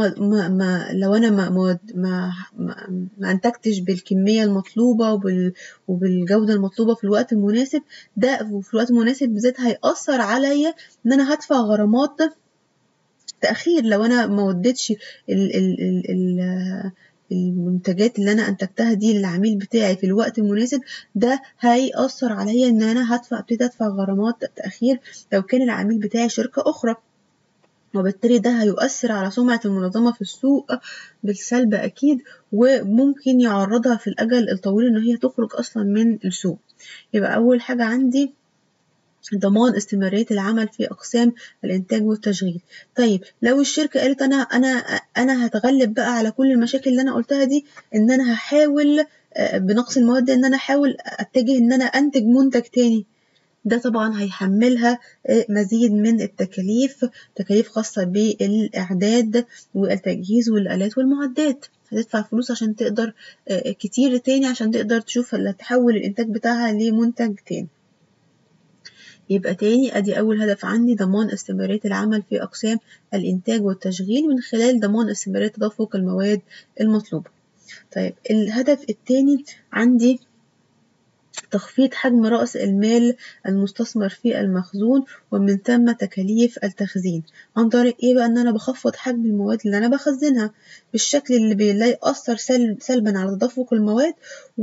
S1: ما انتجتش بالكميه المطلوبه وبالجوده المطلوبه في الوقت المناسب، ده وفي الوقت المناسب بالذات هيأثر عليا ان انا هدفع غرامات تأخير لو انا ما وديتش المنتجات اللي انا انتجتها دي للعميل بتاعي في الوقت المناسب. ده هيأثر عليا ان انا ابتدي ادفع غرامات تأخير لو كان العميل بتاعي شركة اخرى، وبالتالي ده هيؤثر على سمعة المنظمة في السوق بالسلب أكيد، وممكن يعرضها في الأجل الطويل إن هي تخرج أصلا من السوق. يبقى أول حاجة عندي ضمان استمرارية العمل في أقسام الإنتاج والتشغيل. طيب لو الشركة قالت أنا هتغلب بقى على كل المشاكل اللي أنا قلتها دي، إن أنا هحاول بنقص المواد إن أنا أحاول أتجه إن أنا أنتج منتج تاني، ده طبعا هيحملها مزيد من التكاليف، تكاليف خاصة بالإعداد والتجهيز والآلات والمعدات، هتدفع فلوس عشان تقدر كتير تاني عشان تقدر تشوف تحول الإنتاج بتاعها لمنتج تاني. يبقى تاني أدي أول هدف عندي ضمان استمرارية العمل في أقسام الإنتاج والتشغيل من خلال ضمان استمرارية تدفق المواد المطلوبة. طيب الهدف التاني عندي تخفيض حجم رأس المال المستثمر في المخزون ومن ثم تكاليف التخزين. عن طريق ايه بقى؟ ان انا بخفض حجم المواد اللي انا بخزنها بالشكل اللي لا يأثر سلبا على تدفق المواد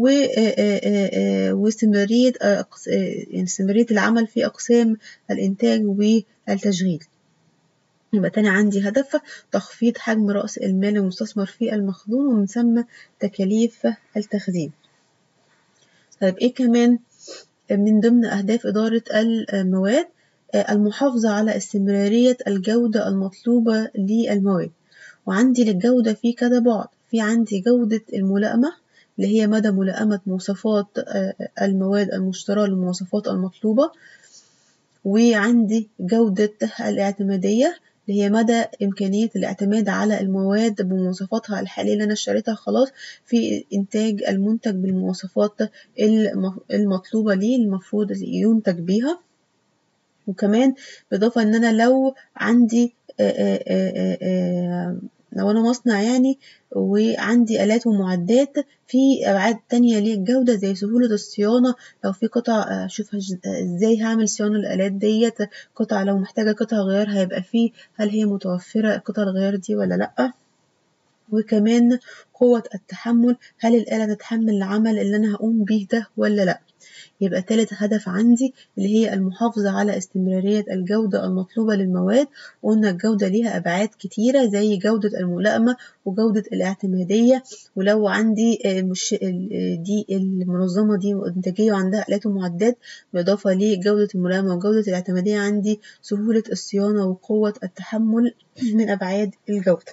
S1: واستمرارية يعني استمرارية العمل في أقسام الإنتاج والتشغيل. يبقى تاني عندي هدف تخفيض حجم رأس المال المستثمر في المخزون ومن ثم تكاليف التخزين. طيب ايه كمان من ضمن أهداف إدارة المواد؟ المحافظة على استمرارية الجودة المطلوبة للمواد. وعندي للجودة في كذا بعد، في عندي جودة الملائمة اللي هي مدى ملائمة مواصفات المواد المشترى للمواصفات المطلوبة، وعندي جودة الاعتمادية اللي هي مدى إمكانية الاعتماد على المواد بمواصفاتها الحالية اللي أنا اشتريتها خلاص في إنتاج المنتج بالمواصفات المطلوبة ليه المفروض ينتج بيها. وكمان بالإضافة إن أنا لو عندي لو أنا مصنع يعني وعندي آلات ومعدات في أبعاد تانية للجودة زي سهولة الصيانة، لو في قطع أشوفها إزاي هعمل صيانة الآلات ديت، قطع لو محتاجة قطع غيار هيبقى فيه، هل هي متوفرة قطع الغيار دي ولا لأ. وكمان قوة التحمل، هل الآلة تتحمل العمل اللي أنا هقوم بيه ده ولا لأ. يبقى تالت هدف عندي اللي هي المحافظة على استمرارية الجودة المطلوبة للمواد. وقلنا الجودة ليها أبعاد كتيرة زي جودة الملائمة وجودة الاعتمادية. ولو عندي دي المنظمة دي إنتاجية وعندها آلات ومعدات، بالإضافة لجودة الملائمة وجودة الاعتمادية عندي سهولة الصيانة وقوة التحمل من أبعاد الجودة.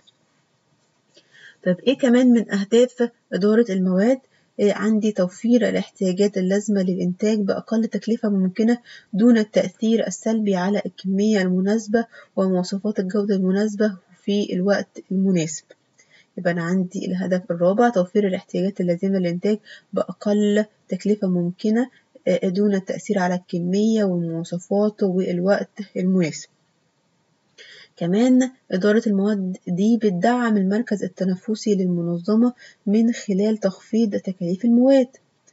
S1: طيب إيه كمان من أهداف إدارة المواد؟ عندي توفير الاحتياجات اللازمة للإنتاج بأقل تكلفة ممكنة دون التأثير السلبي على الكمية المناسبة ومواصفات الجودة المناسبة في الوقت المناسب. يبقى أنا عندي الهدف الرابع توفير الاحتياجات اللازمة للإنتاج بأقل تكلفة ممكنة دون التأثير على الكمية والمواصفات والوقت المناسب. كمان إدارة المواد دي بتدعم المركز التنفسي للمنظمة من خلال تخفيض تكاليف المواد،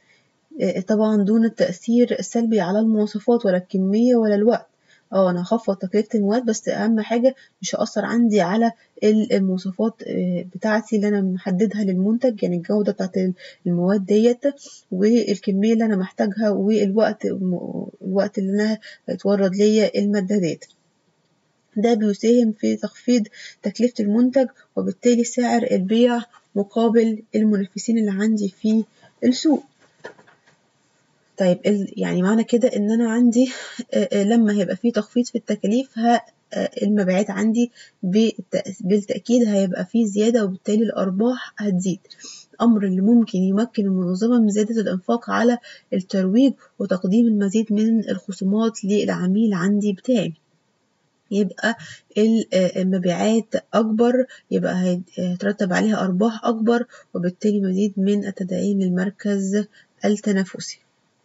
S1: طبعا دون التأثير السلبي على المواصفات ولا الكمية ولا الوقت. أنا هخفض تكلفة المواد بس أهم حاجة مش هأثر عندي على المواصفات بتاعتي اللي أنا محددها للمنتج، يعني الجودة بتاعت المواد ديت والكمية اللي أنا محتاجها والوقت اللي أنا هيتورد ليا المادة ديت. ده بيساهم في تخفيض تكلفة المنتج وبالتالي سعر البيع مقابل المنافسين اللي عندي في السوق. طيب يعني معنى كده ان انا عندي لما هيبقى في تخفيض في التكاليف المبيعات عندي بالتأكيد هيبقى في زيادة وبالتالي الأرباح هتزيد، أمر اللي ممكن يمكن المنظمة من زيادة الإنفاق على الترويج وتقديم المزيد من الخصومات للعميل عندي بتاعي. يبقى المبيعات أكبر، يبقى هيترتب عليها أرباح أكبر وبالتالي مزيد من التدعيم للمركز التنافسي.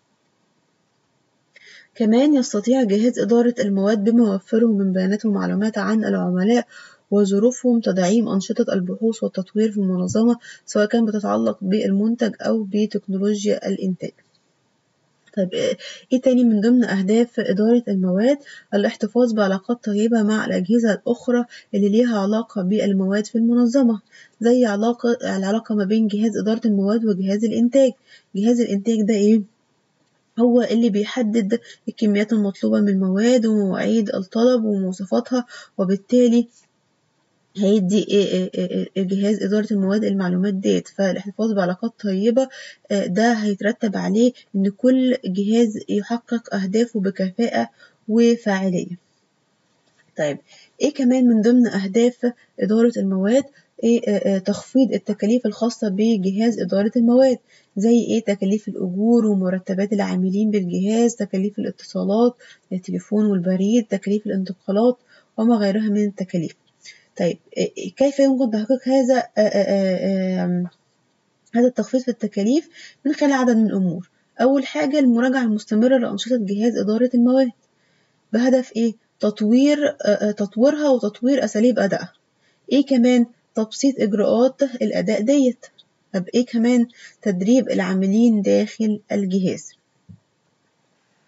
S1: كمان يستطيع جهاز إدارة المواد بما يوفره من بيانات ومعلومات عن العملاء وظروفهم تدعيم أنشطة البحوث والتطوير في المنظمة سواء كان بتتعلق بالمنتج أو بتكنولوجيا الإنتاج. طيب إيه تاني من ضمن أهداف إدارة المواد؟ الاحتفاظ بعلاقات طيبة مع الأجهزة الأخرى اللي ليها علاقة بالمواد في المنظمة، زي العلاقة ما بين جهاز إدارة المواد وجهاز الإنتاج. جهاز الإنتاج ده إيه؟ هو اللي بيحدد الكميات المطلوبة من المواد ومواعيد الطلب ومواصفاتها، وبالتالي هيدي جهاز إدارة المواد المعلومات ديت. فالاحتفاظ بعلاقات طيبة ده هيترتب عليه إن كل جهاز يحقق أهدافه بكفاءة وفاعلية. طيب إيه كمان من ضمن أهداف إدارة المواد؟ تخفيض التكاليف الخاصة بجهاز إدارة المواد، زي تكاليف الأجور ومرتبات العاملين بالجهاز، تكاليف الاتصالات التليفون والبريد، تكاليف الانتقالات وما غيرها من التكاليف. طيب كيف يمكن تحقيق هذا التخفيض في التكاليف؟ من خلال عدد من الأمور. أول حاجة المراجعة المستمرة لأنشطة جهاز إدارة المواد بهدف تطويرها وتطوير أساليب أدائها. كمان تبسيط إجراءات الأداء ديت. طب كمان تدريب العاملين داخل الجهاز.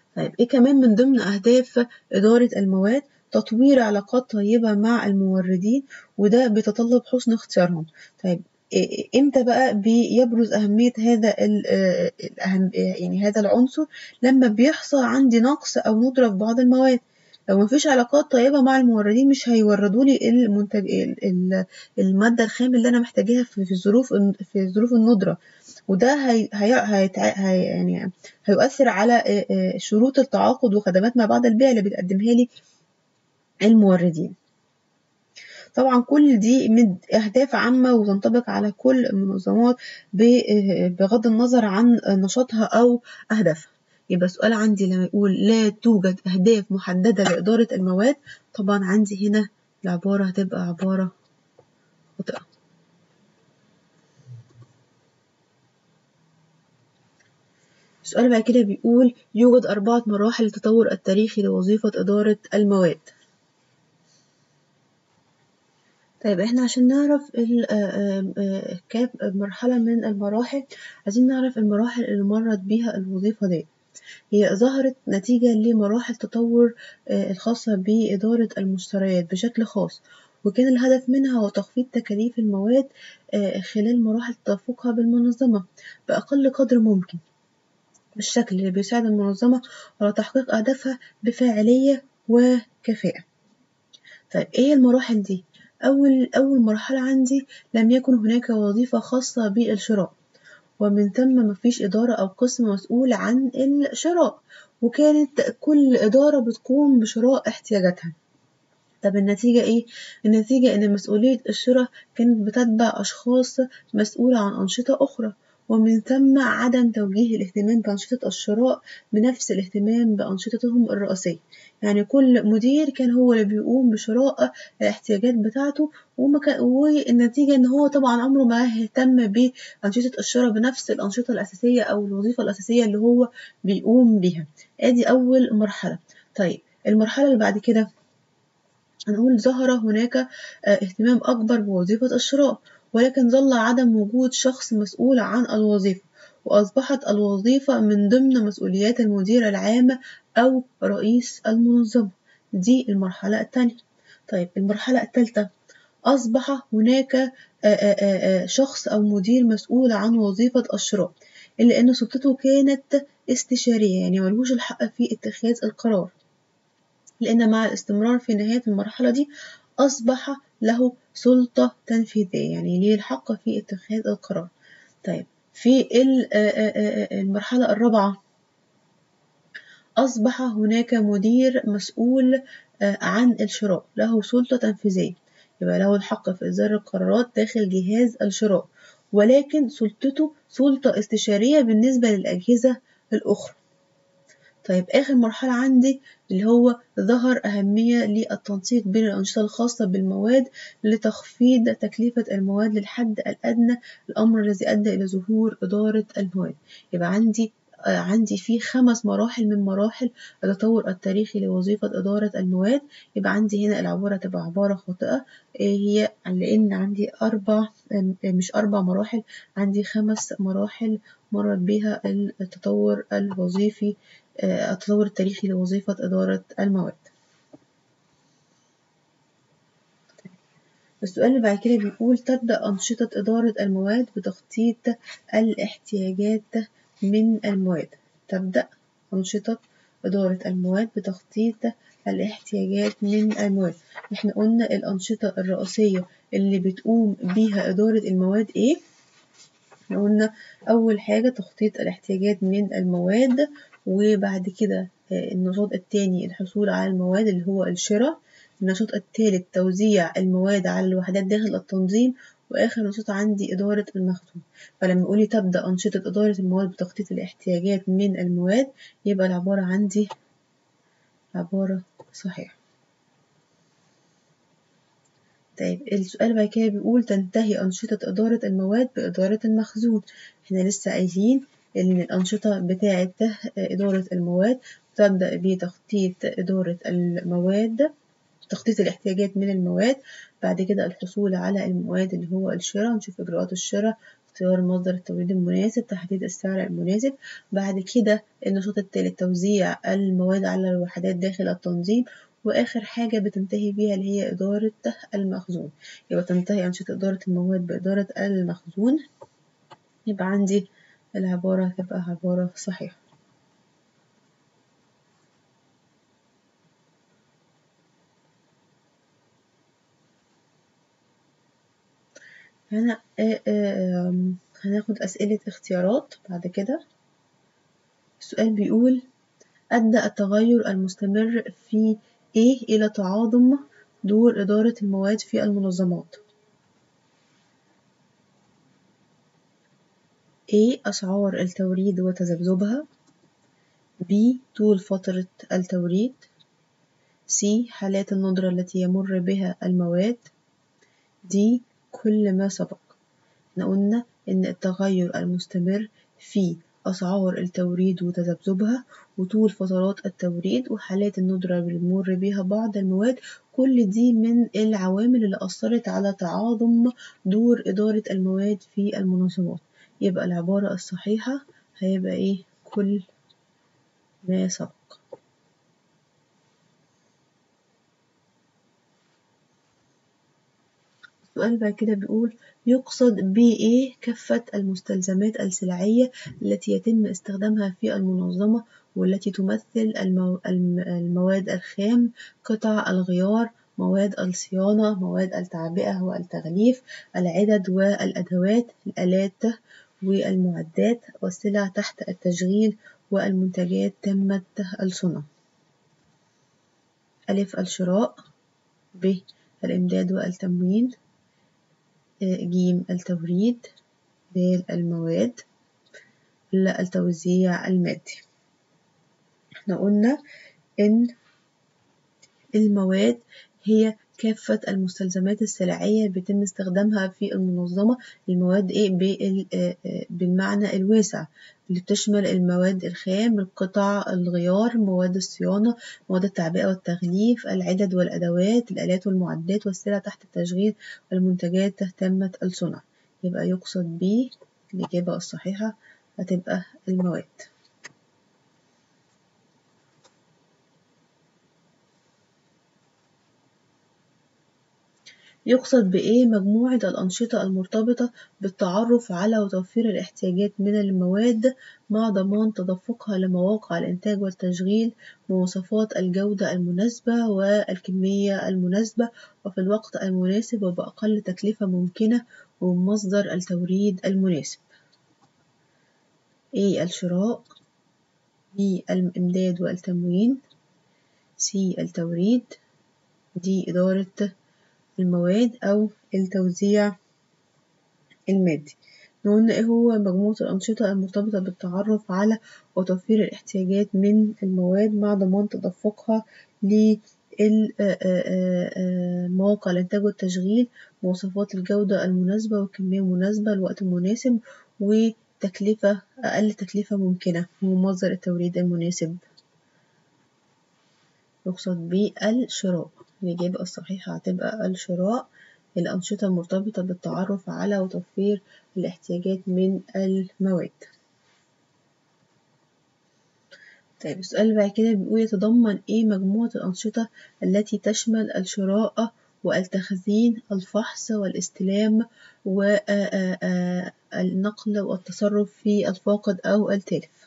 S1: طيب إيه كمان من ضمن أهداف إدارة المواد؟ تطوير علاقات طيبة مع الموردين، وده بيتطلب حسن اختيارهم. طيب إمتى بقى بيبرز أهمية هذا يعني هذا العنصر؟ لما بيحصل عندي نقص أو ندرة في بعض المواد. لو مفيش علاقات طيبة مع الموردين مش هيوردوا لي المنتج المادة الخام اللي أنا محتاجاها في ظروف الندرة، وده يعني هيؤثر على شروط التعاقد وخدمات ما بعد البيع اللي بتقدمها لي الموردين. طبعا كل دي من أهداف عامة وتنطبق على كل المنظمات بغض النظر عن نشاطها أو أهدافها. يبقى السؤال عندي لما يقول لا توجد أهداف محددة لإدارة المواد، طبعا عندي هنا العبارة هتبقى عبارة خاطئة. السؤال بعد كده بيقول يوجد 4 مراحل التطور التاريخي لوظيفة إدارة المواد. طيب احنا عشان نعرف كام مرحلة من المراحل، عايزين نعرف المراحل اللي مرت بيها الوظيفة دي. هي ظهرت نتيجة لمراحل تطور الخاصة بإدارة المشتريات بشكل خاص، وكان الهدف منها هو تخفيض تكاليف المواد خلال مراحل تدفقها بالمنظمة بأقل قدر ممكن، بالشكل اللي بيساعد المنظمة على تحقيق أهدافها بفاعلية وكفاءة. طيب إيه المراحل دي؟ أول مرحلة عندي لم يكن هناك وظيفة خاصة بالشراء، ومن ثم مفيش إدارة أو قسم مسؤول عن الشراء، وكانت كل إدارة بتقوم بشراء احتياجاتها. طب النتيجة إيه؟ النتيجة إن مسؤولية الشراء كانت بتتبع أشخاص مسؤولة عن أنشطة أخرى، ومن ثم عدم توجيه الاهتمام بأنشطة الشراء بنفس الاهتمام بأنشطتهم الرئيسية. يعني كل مدير كان هو اللي بيقوم بشراء الاحتياجات بتاعته، والنتيجة إن هو طبعا عمره ما اهتم بأنشطة الشراء بنفس الأنشطة الأساسية أو الوظيفة الأساسية اللي هو بيقوم بيها. أدي أول مرحلة. طيب المرحلة اللي بعد كده هنقول ظهر هناك اهتمام أكبر بوظيفة الشراء، ولكن ظل عدم وجود شخص مسؤول عن الوظيفة، وأصبحت الوظيفة من ضمن مسؤوليات المدير العام أو رئيس المنظمة. دي المرحلة الثانية. طيب المرحلة الثالثة أصبح هناك شخص أو مدير مسؤول عن وظيفة الشراء، إلا أن سلطته كانت استشارية، يعني ملهوش الحق في اتخاذ القرار، لأن مع الاستمرار في نهاية المرحلة دي أصبح له سلطة تنفيذية، يعني ليه الحق في اتخاذ القرار. طيب في المرحلة الرابعة أصبح هناك مدير مسؤول عن الشراء له سلطة تنفيذية، يبقى له الحق في إصدار القرارات داخل جهاز الشراء، ولكن سلطته سلطة استشارية بالنسبة للأجهزة الأخرى. طيب آخر مرحلة عندي اللي هو ظهر أهمية للتنسيق بين الأنشطة الخاصة بالمواد لتخفيض تكلفة المواد للحد الأدنى، الأمر الذي أدى إلى ظهور إدارة المواد. يبقى عندي فيه 5 مراحل من مراحل التطور التاريخي لوظيفة إدارة المواد. يبقى عندي هنا العبارة تبقى عبارة خاطئة، هي لأن عندي مش 4 مراحل، عندي 5 مراحل مرت بها التطور الوظيفي التطور التاريخي لوظيفة إدارة المواد. السؤال اللي بعد كده بيقول تبدأ أنشطة إدارة المواد بتخطيط الاحتياجات من المواد. تبدأ أنشطة إدارة المواد بتخطيط الاحتياجات من المواد. احنا قلنا الأنشطة الرئيسية اللي بتقوم بيها إدارة المواد إيه؟ احنا قلنا أول حاجة تخطيط الاحتياجات من المواد، وبعد كده النشاط التاني الحصول على المواد اللي هو الشراء، النشاط الثالث توزيع المواد على الوحدات داخل التنظيم، وآخر نشاط عندي إدارة المخزون. فلما يقولي تبدأ أنشطة إدارة المواد بتخطيط الاحتياجات من المواد، يبقى العبارة عندي عبارة صحيحة. طيب السؤال بعد كده بيقول تنتهي أنشطة إدارة المواد بإدارة المخزون. احنا لسه قايلين إن الأنشطة بتاعة إدارة المواد تبدأ بتخطيط إدارة المواد، تخطيط الاحتياجات من المواد، بعد كده الحصول على المواد اللي هو الشراء، نشوف إجراءات الشراء، اختيار مصدر التوريد المناسب، تحديد السعر المناسب. بعد كده النشاط التالت توزيع المواد على الوحدات داخل التنظيم. وآخر حاجة بتنتهي بيها اللي هي إدارة المخزون. يبقى تنتهي أنشطة إدارة المواد بإدارة المخزون. يبقى عندي العبارة هتبقى عبارة صحيحة. هنا هناخد أسئلة اختيارات بعد كده. السؤال بيقول: أدى التغير المستمر في إيه إلى تعاظم دور إدارة المواد في المنظمات؟ A. أسعار التوريد وتذبذبها. B. طول فترة التوريد. C. حالات الندرة التي يمر بها المواد. D. كل ما سبق. احنا قلنا إن التغير المستمر في أسعار التوريد وتذبذبها وطول فترات التوريد وحالات الندرة اللي بيمر بيها بعض المواد، كل دي من العوامل اللي أثرت على تعاظم دور إدارة المواد في المنظمات. يبقى العبارة الصحيحة هيبقى إيه؟ كل ما سبق. السؤال بعد كده بيقول: يقصد بإيه كافة المستلزمات السلعية التي يتم استخدامها في المنظمة والتي تمثل المواد الخام، قطع الغيار، مواد الصيانة، مواد التعبئة والتغليف، العدد والأدوات، الآلات والمعدات، والسلع تحت التشغيل، والمنتجات تامة الصنع. ألف الشراء. ب الإمداد والتموين. ج التوريد. د المواد. لا التوزيع المادي. احنا قلنا إن المواد هي كافة المستلزمات السلعية بيتم استخدامها في المنظمة. المواد إيه بالمعنى الواسع اللي بتشمل المواد الخام، القطع الغيار، مواد الصيانة، مواد التعبئة والتغليف، العدد والأدوات، الآلات والمعدات، والسلع تحت التشغيل، والمنتجات تامة الصنع. يبقى يقصد به الإجابة الصحيحة هتبقى المواد. يقصد بإيه مجموعة الأنشطة المرتبطة بالتعرف على وتوفير الاحتياجات من المواد مع ضمان تدفقها لمواقع الإنتاج والتشغيل بمواصفات الجودة المناسبة والكمية المناسبة وفي الوقت المناسب وبأقل تكلفة ممكنة ومن مصدر التوريد المناسب. A الشراء. B الإمداد والتموين. C التوريد. D إدارة المواد أو التوزيع المادي. قلنا إيه هو مجموعة الأنشطة المرتبطة بالتعرف على وتوفير الاحتياجات من المواد مع ضمان تدفقها لمواقع الإنتاج والتشغيل، مواصفات الجودة المناسبة والكمية المناسبة، الوقت المناسب، وتكلفة أقل تكلفة ممكنة ومصدر التوريد المناسب. يقصد بالشراء. الإجابة الصحيحة هتبقى الشراء، الأنشطة المرتبطة بالتعرف على وتوفير الاحتياجات من المواد. طيب السؤال اللي بعد كده بيقول: يتضمن إيه مجموعة الأنشطة التي تشمل الشراء والتخزين، الفحص والاستلام والنقل والتصرف في الفاقد أو التالف؟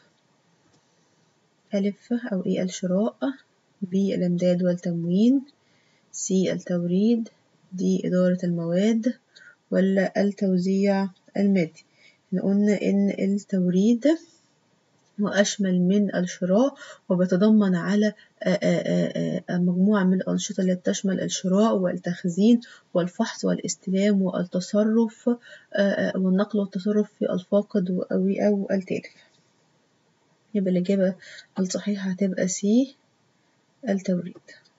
S1: ألف أو إيه الشراء. B الإمداد والتموين. C التوريد. D إدارة المواد. ولا التوزيع المادي. احنا قلنا إن التوريد هو أشمل من الشراء وبيتضمن على مجموعة من الأنشطة التي تشمل الشراء والتخزين والفحص والاستلام والتصرف والنقل والتصرف في الفاقد أو التالف. يبقى الإجابة الصحيحة هتبقى C التوريد.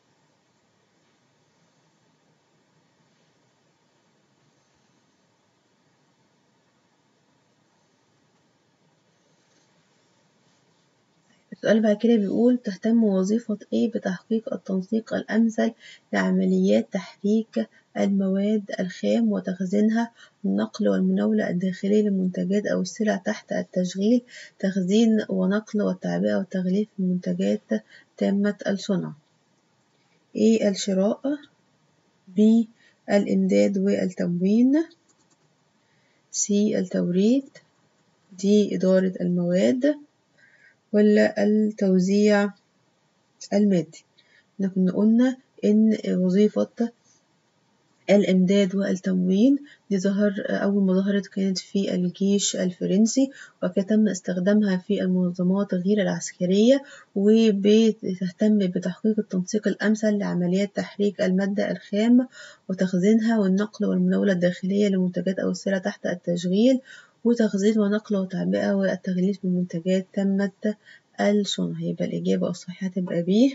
S1: السؤال بعد كده بيقول: تهتم وظيفة إيه بتحقيق التنسيق الأمثل لعمليات تحريك المواد الخام وتخزينها، النقل والمناولة الداخلية للمنتجات أو السلع تحت التشغيل، تخزين ونقل والتعبئة والتغليف للمنتجات تامة الصنع. A الشراء، B الإمداد والتموين، C التوريد، D إدارة المواد، ولا التوزيع المادي. احنا كنا قلنا إن وظيفة الإمداد والتموين دي أول ما ظهرت كانت في الجيش الفرنسي، وكان تم استخدامها في المنظمات غير العسكرية، وبتهتم بتحقيق التنسيق الأمثل لعمليات تحريك المادة الخام وتخزينها والنقل والمناولة الداخلية لمنتجات أو السلع تحت التشغيل، وتخزين ونقل وتعبئة والتغليف بمنتجات تمت الصنع. يبقى الإجابة الصحيحة تبقى ب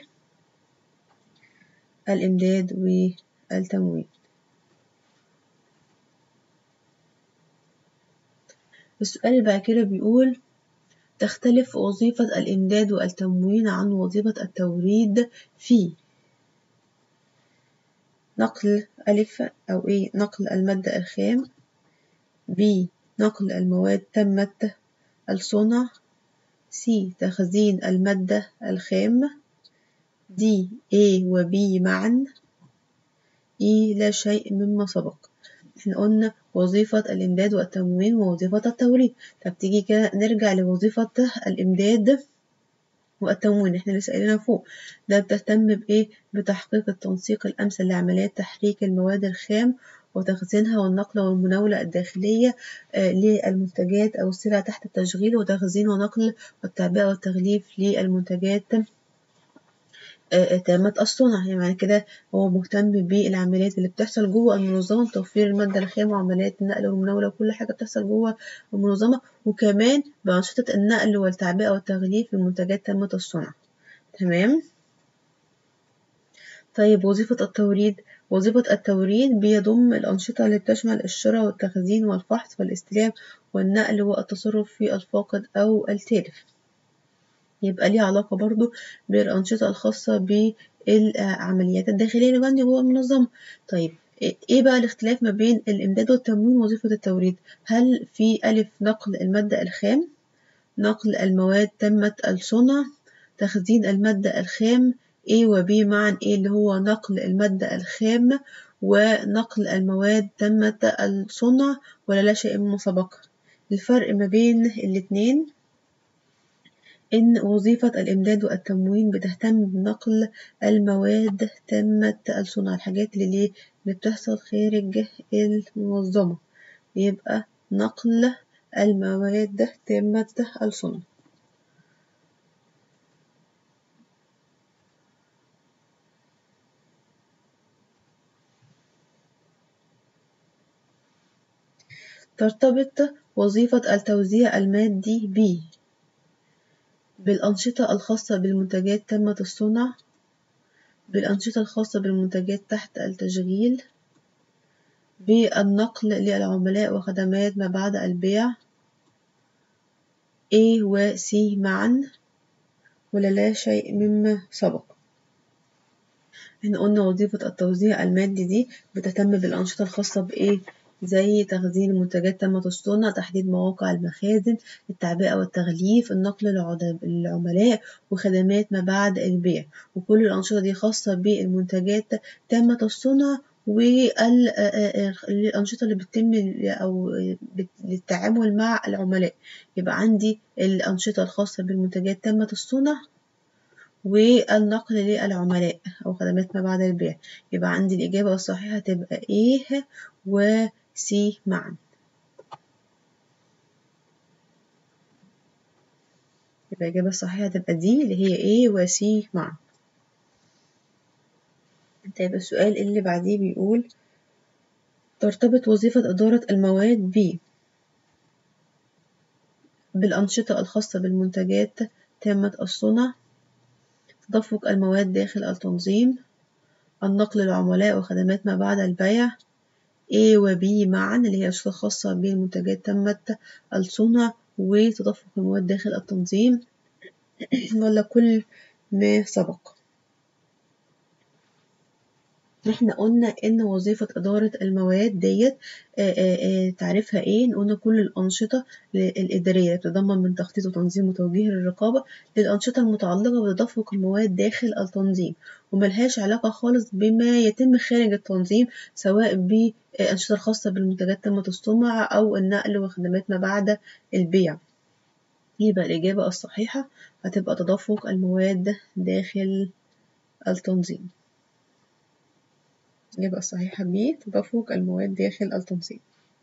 S1: الإمداد والتموين. السؤال اللي بعد كده بيقول تختلف وظيفة الإمداد والتموين عن وظيفة التوريد في نقل ألف أو إيه نقل المادة الخام، B نقل المواد تمت الصنع، C تخزين المادة الخام، D A و B معا، E لا شيء مما سبق. احنا قلنا وظيفة الإمداد والتموين ووظيفة التوريد. طب تيجي كده نرجع لوظيفة الإمداد والتموين، احنا لسه قايلينها فوق. ده بتهتم بإيه؟ بتحقيق التنسيق الأمثل لعمليات تحريك المواد الخام وتخزينها والنقل والمناولة الداخلية للمنتجات أو السلع تحت التشغيل، وتخزين ونقل والتعبئة والتغليف للمنتجات تامة الصنع. يعني كده هو مهتم بالعمليات اللي بتحصل جوه المنظمة، توفير المادة الخام وعمليات النقل والمناولة وكل حاجة بتحصل جوه المنظمة، وكمان بأنشطة النقل والتعبئة والتغليف لمنتجات تامة الصنع. تمام. طيب وظيفة التوريد بيضم الأنشطة اللي بتشمل الشراء والتخزين والفحص والاستلام والنقل والتصرف في الفاقد أو التالف. يبقى ليه علاقة برضو بالأنشطة الخاصة بالعمليات الداخلية اللي بندي جوه المنظمة. طيب إيه بقى الاختلاف ما بين الإمداد والتموين ووظيفة التوريد؟ هل في ألف نقل المادة الخام، نقل المواد تمة الصنع، تخزين المادة الخام، A و B معا، A اللي هو نقل المادة الخام ونقل المواد تمة الصنع، ولا لا شيء مما سبق؟ الفرق ما بين الاتنين إن وظيفة الإمداد والتموين بتهتم بنقل المواد تامة الصنع، الحاجات اللي بتحصل خارج المنظمة، يبقى نقل المواد تامة الصنع. ترتبط وظيفة التوزيع المادي بالأنشطة الخاصة بالمنتجات تامة الصنع، بالأنشطة الخاصة بالمنتجات تحت التشغيل، بالنقل للعملاء وخدمات ما بعد البيع، A و C معا، ولا لا شيء مما سبق؟ احنا قلنا وظيفة التوزيع المادي دي بتهتم بالأنشطة الخاصة بإيه؟ زي تخزين المنتجات تامة الصنع، تحديد مواقع المخازن، التعبئة والتغليف، النقل للعملاء وخدمات ما بعد البيع. وكل الأنشطة دي خاصة بالمنتجات تامة الصنع والأنشطة اللي بتتم أو للتعامل مع العملاء. يبقى عندي الأنشطة الخاصة بالمنتجات تامة الصنع والنقل للعملاء أو خدمات ما بعد البيع. يبقى عندي الإجابة الصحيحة تبقى A و C معا. يبقى الإجابة الصحيحة تبقى D اللي هي A و C معا. طيب السؤال اللي بعديه بيقول ترتبط وظيفة إدارة المواد بالأنشطة الخاصة بالمنتجات تامة الصنع، تدفق المواد داخل التنظيم، النقل للعملاء وخدمات ما بعد البيع، A و B معا اللي هي أنشطة خاصة بالمنتجات تامة الصنع وتدفق المواد داخل التنظيم، ولا كل ما سبق؟ احنا قلنا ان وظيفة إدارة المواد ديت تعرفها ايه؟ قلنا كل الأنشطة الإدارية تتضمن من تخطيط وتنظيم وتوجيه الرقابة للأنشطة المتعلقة بتدفق المواد داخل التنظيم، وملهاش علاقة خالص بما يتم خارج التنظيم، سواء بالأنشطة الخاصة بالمنتجات تم تصنيعها أو النقل وخدمات ما بعد البيع. يبقى الإجابة الصحيحة هتبقى تدفق المواد داخل التنظيم. الإجابة الصحيحة ب تدفق المواد داخل التنظيم.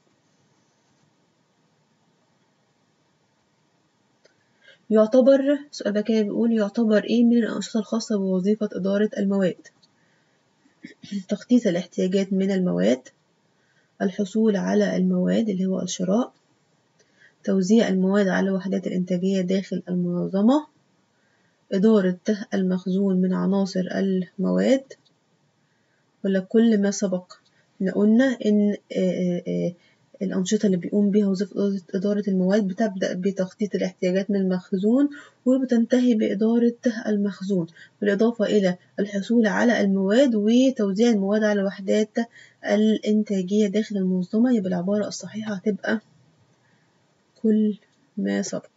S1: يعتبر السؤال ده كده بيقول يعتبر إيه من الأنشطة الخاصة بوظيفة إدارة المواد؟ تخطيط الاحتياجات من المواد، الحصول على المواد اللي هو الشراء، توزيع المواد على وحدات الإنتاجية داخل المنظمة، إدارة المخزون من عناصر المواد، ولا كل ما سبق. احنا قلنا إن الأنشطة اللي بيقوم بيها وظيفة إدارة المواد بتبدأ بتخطيط الاحتياجات من المخزون وبتنتهي بإدارة المخزون، بالإضافة إلى الحصول على المواد وتوزيع المواد على الوحدات الإنتاجية داخل المنظمة. يبقى العبارة الصحيحة هتبقى كل ما سبق.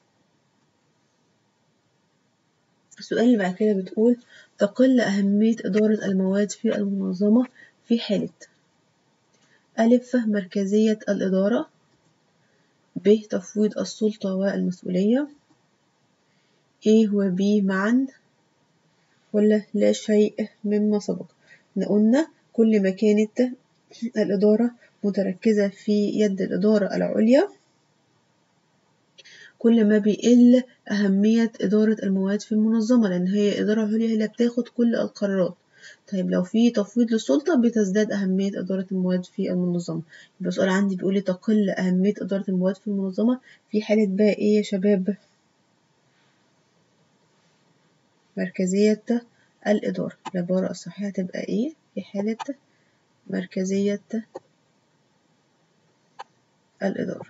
S1: السؤال اللي بعد كده بتقول تقل أهمية إدارة المواد في المنظمة في حالة ألف مركزية الإدارة، ب تفويض السلطة والمسؤولية، A و B معا، ولا لا شيء مما سبق. قلنا كل ما كانت الإدارة متركزة في يد الإدارة العليا كل ما بيقل أهمية إدارة المواد في المنظمة، لأن هي الإدارة العليا هي اللي بتاخد كل القرارات. طيب لو في تفويض للسلطة بتزداد أهمية إدارة المواد في المنظمة. يبقى السؤال عندي بيقول لي تقل أهمية إدارة المواد في المنظمة في حالة بقى إيه يا شباب؟ مركزية الإدارة. العبارة الصحيحة تبقى إيه في حالة مركزية الإدارة.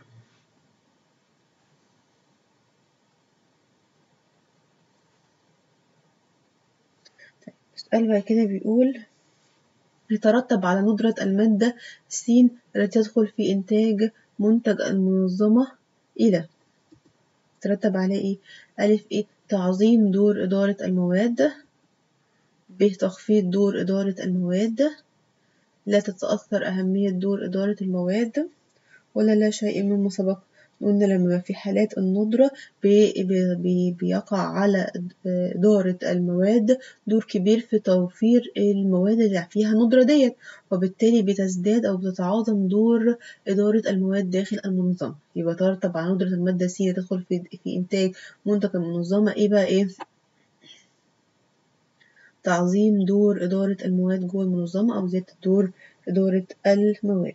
S1: طيب السؤال بعد كده بيقول يترتب على ندرة المادة س التي تدخل في إنتاج منتج المنظمة إلى ترتب عليه إيه؟ ألف إيه؟ تعظيم دور إدارة المواد، ب تخفيض دور إدارة المواد، لا تتأثر أهمية دور إدارة المواد، ولا لا شيء مما سبق. قلنا لما في حالات الندرة بيقع على إدارة المواد دور كبير في توفير المواد اللي فيها ندرة ديت، وبالتالي بتزداد أو بتتعاظم دور إدارة المواد داخل المنظمة. يبقى ترتب على ندرة المادة س تدخل في إنتاج منتج المنظمة إيه بقى إيه؟ تعظيم دور إدارة المواد جوه المنظمة أو زيادة دور إدارة الموارد.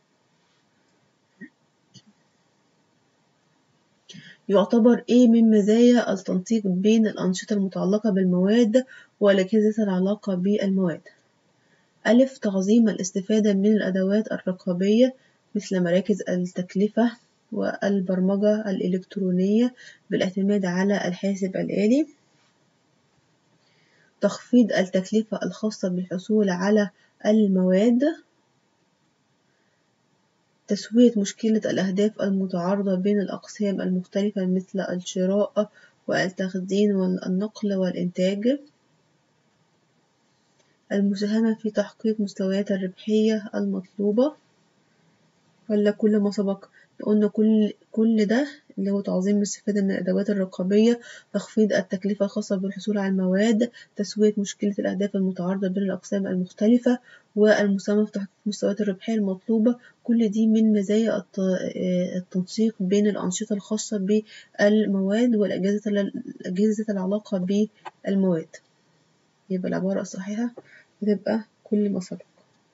S1: يعتبر إيه من مزايا التنسيق بين الأنشطة المتعلقة بالمواد والأجهزة ذات العلاقة بالمواد؟ ألف تعظيم الاستفادة من الأدوات الرقابية مثل مراكز التكلفة والبرمجة الإلكترونية بالاعتماد على الحاسب الآلي، تخفيض التكلفة الخاصة بالحصول على المواد، تسوية مشكلة الأهداف المتعارضة بين الأقسام المختلفة مثل الشراء والتخزين والنقل والإنتاج، المساهمة في تحقيق مستويات الربحية المطلوبة، ولا كل ما سبق. قلنا كل ده اللي هو تعظيم الاستفادة من الأدوات الرقابية، تخفيض التكلفة الخاصة بالحصول على المواد، تسوية مشكلة الأهداف المتعارضة بين الأقسام المختلفة، والمساهمة في تحقيق مستويات الربحية المطلوبة. كل دي من مزايا التنسيق بين الأنشطة الخاصة بالمواد والأجهزة ذات العلاقة بالمواد. يبقى العبارة الصحيحة بتبقى كل ما سبق.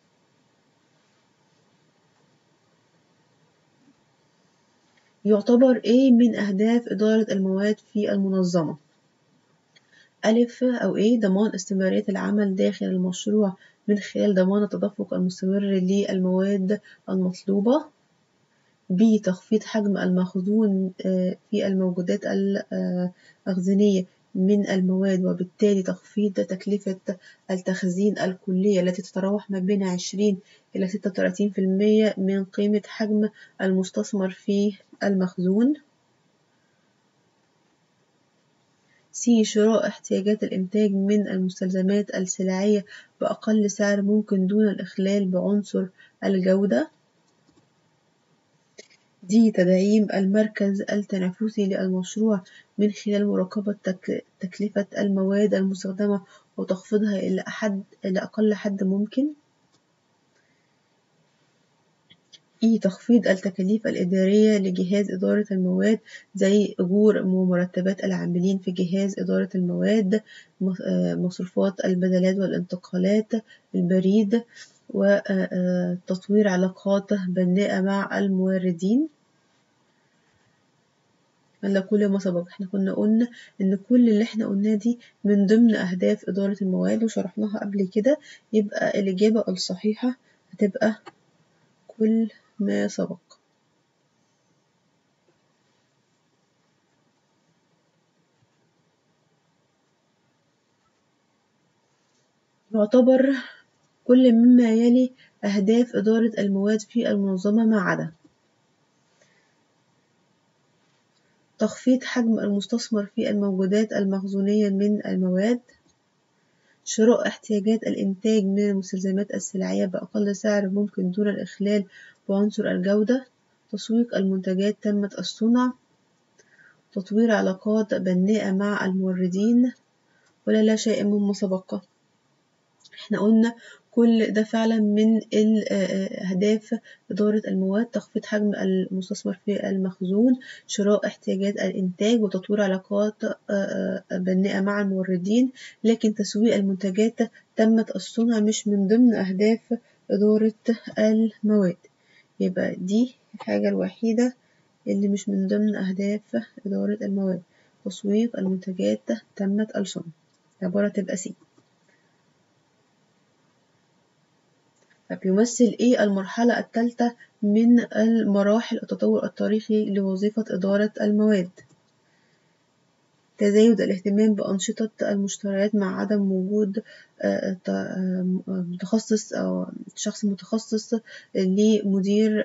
S1: يعتبر إيه من أهداف إدارة المواد في المنظمة؟ ألف أو إيه ضمان استمرارية العمل داخل المشروع من خلال ضمان التدفق المستمر للمواد المطلوبة، ب تخفيض حجم المخزون في الموجودات الأخزانية من المواد، وبالتالي تخفيض تكلفة التخزين الكلية التي تتراوح ما بين 20 إلى 36% من قيمة حجم المستثمر في المخزون. سي شراء احتياجات الإنتاج من المستلزمات السلعية بأقل سعر ممكن دون الإخلال بعنصر الجودة. دي تدعيم المركز التنافسي للمشروع من خلال مراقبة تكلفة المواد المستخدمة وتخفيضها إلى أقل حد ممكن. تخفيض التكاليف الإدارية لجهاز إدارة المواد زي أجور ومرتبات العاملين في جهاز إدارة المواد، مصروفات البدلات والانتقالات، البريد، وتطوير علاقات بناءة مع الموردين. على كل ما سبق احنا كنا قلنا ان كل اللي احنا قلناه دي من ضمن اهداف ادارة المواد وشرحناها قبل كده، يبقى الاجابة الصحيحة هتبقى كل ما سبق. يعتبر كل مما يلي أهداف إدارة المواد في المنظمة ما عدا: تخفيض حجم المستثمر في الموجودات المخزونية من المواد، شراء احتياجات الإنتاج من المستلزمات السلعية بأقل سعر ممكن دون الإخلال بعنصر الجودة، تسويق المنتجات تامة الصنع، تطوير علاقات بناءة مع الموردين، ولا لا شيء مما سبق. احنا قلنا كل ده فعلا من أهداف إدارة المواد: تخفيض حجم المستثمر في المخزون، شراء احتياجات الإنتاج، وتطوير علاقات بناءة مع الموردين. لكن تسويق المنتجات تمت الصنع مش من ضمن أهداف إدارة المواد، يبقى دي الحاجة الوحيدة اللي مش من ضمن أهداف إدارة المواد: تسويق المنتجات تمت الصنع. العبارة تبقى سي. طب يمثل إيه المرحلة الثالثة من المراحل التطور التاريخي لوظيفة إدارة المواد؟ تزايد الاهتمام بأنشطة المشتريات مع عدم وجود متخصص أو شخص متخصص لمدير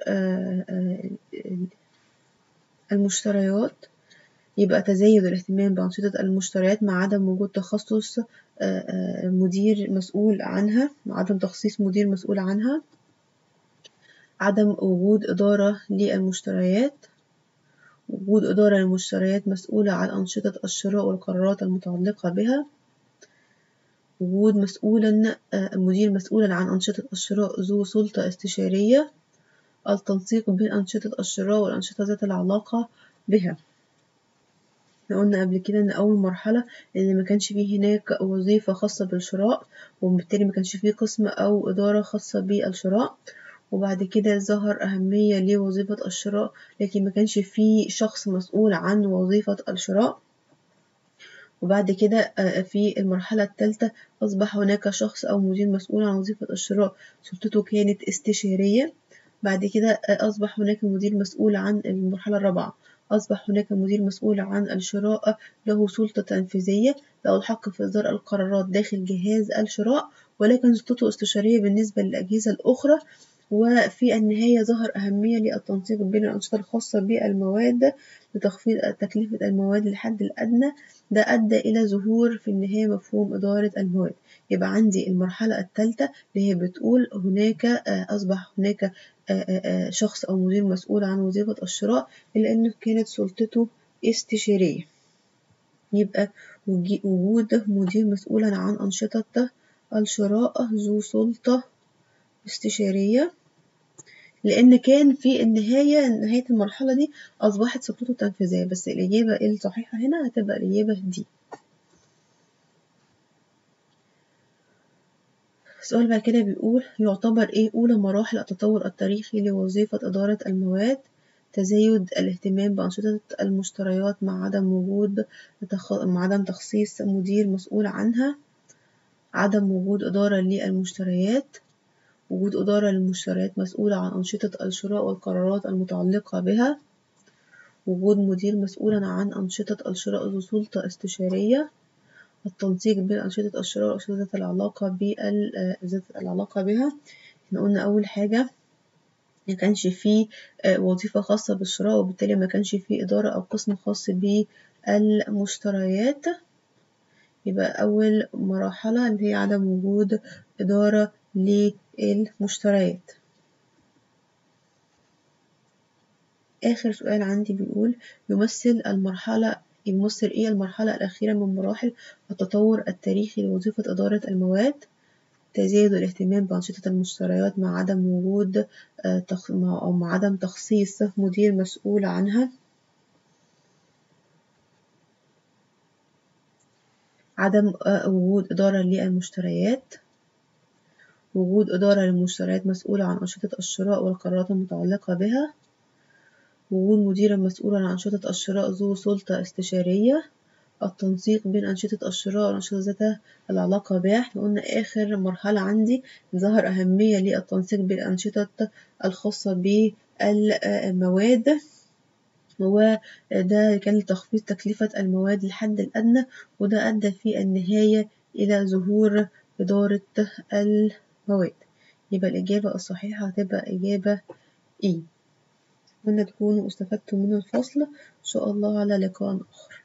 S1: المشتريات. يبقى تزايد الاهتمام بأنشطة المشتريات مع عدم وجود تخصص مدير مسؤول عنها، عدم تخصيص مدير مسؤول عنها، عدم وجود إدارة للمشتريات، وجود إدارة للمشتريات مسؤولة عن أنشطة الشراء والقرارات المتعلقة بها، وجود مدير مسؤولا عن أنشطة الشراء ذو سلطة استشارية، التنسيق بين أنشطة الشراء والأنشطة ذات العلاقة بها. قلنا قبل كده إن أول مرحلة إن ما كانش فيه هناك وظيفة خاصة بالشراء، وبالتالي ما كانش فيه قسم أو إدارة خاصة بالشراء. وبعد كده ظهر أهمية لوظيفة الشراء، لكن ما كانش فيه شخص مسؤول عن وظيفة الشراء. وبعد كده في المرحلة الثالثة أصبح هناك شخص أو مدير مسؤول عن وظيفة الشراء، سلطته كانت استشارية. بعد كده أصبح هناك مدير مسؤول عن المرحلة الرابعة، أصبح هناك مدير مسؤول عن الشراء له سلطة تنفيذية، له الحق في إصدار القرارات داخل جهاز الشراء، ولكن سلطته استشارية بالنسبة للأجهزة الأخرى. وفي النهاية ظهر أهمية للتنسيق بين الأنشطة الخاصة بالمواد لتخفيض تكلفة المواد للحد الأدنى. ده أدى إلى ظهور في النهاية مفهوم إدارة المواد. يبقى عندي المرحلة الثالثة اللي هي بتقول هناك أصبح هناك شخص أو مدير مسؤول عن وظيفة الشراء، إلا أنه كانت سلطته استشارية. يبقى وجود مدير مسؤولا عن أنشطة الشراء ذو سلطة استشارية، لأن كان في نهاية المرحلة دي أصبحت سلطته تنفيذية. بس الإجابة الصحيحة هنا هتبقى الإجابة دي. السؤال بعد كده بيقول يعتبر إيه أولى مراحل التطور التاريخي لوظيفة إدارة المواد؟ تزايد الاهتمام بأنشطة المشتريات مع عدم تخصيص مدير مسؤول عنها، عدم وجود إدارة للمشتريات، وجود إدارة للمشتريات مسؤولة عن أنشطة الشراء والقرارات المتعلقة بها، وجود مدير مسؤولا عن أنشطة الشراء ذو سلطة استشارية، التنسيق بين أنشطة الشراء والأنشطة ذات العلاقة بها. احنا قلنا أول حاجة ما كانش فيه وظيفة خاصة بالشراء، وبالتالي ما كانش فيه إدارة أو قسم خاص بالمشتريات. يبقى أول مرحلة اللي هي عدم وجود إدارة للمشتريات. آخر سؤال عندي بيقول يمثل إيه المرحلة الأخيرة من مراحل التطور التاريخي لوظيفة إدارة المواد؟ تزايد الاهتمام بأنشطة المشتريات مع عدم وجود مع عدم تخصيص مدير مسؤول عنها. عدم وجود إدارة للمشتريات. وجود إدارة للمشتريات مسؤولة عن أنشطة الشراء والقرارات المتعلقة بها. وجود مديرا مسؤولا عن أنشطة الشراء ذو سلطة استشارية. التنسيق بين أنشطة الشراء والأنشطة ذات العلاقة بها. احنا قلنا آخر مرحلة عندي ظهر أهمية للتنسيق بين الأنشطة الخاصة بالمواد، وده كان لتخفيض تكلفة المواد للحد الأدنى، وده أدى في النهاية إلى ظهور إدارة المواد. يبقى الإجابة الصحيحة هتبقى إجابة إيه. أتمنى تكونوا استفدتوا من الفصل. إن شاء الله على لقاء آخر.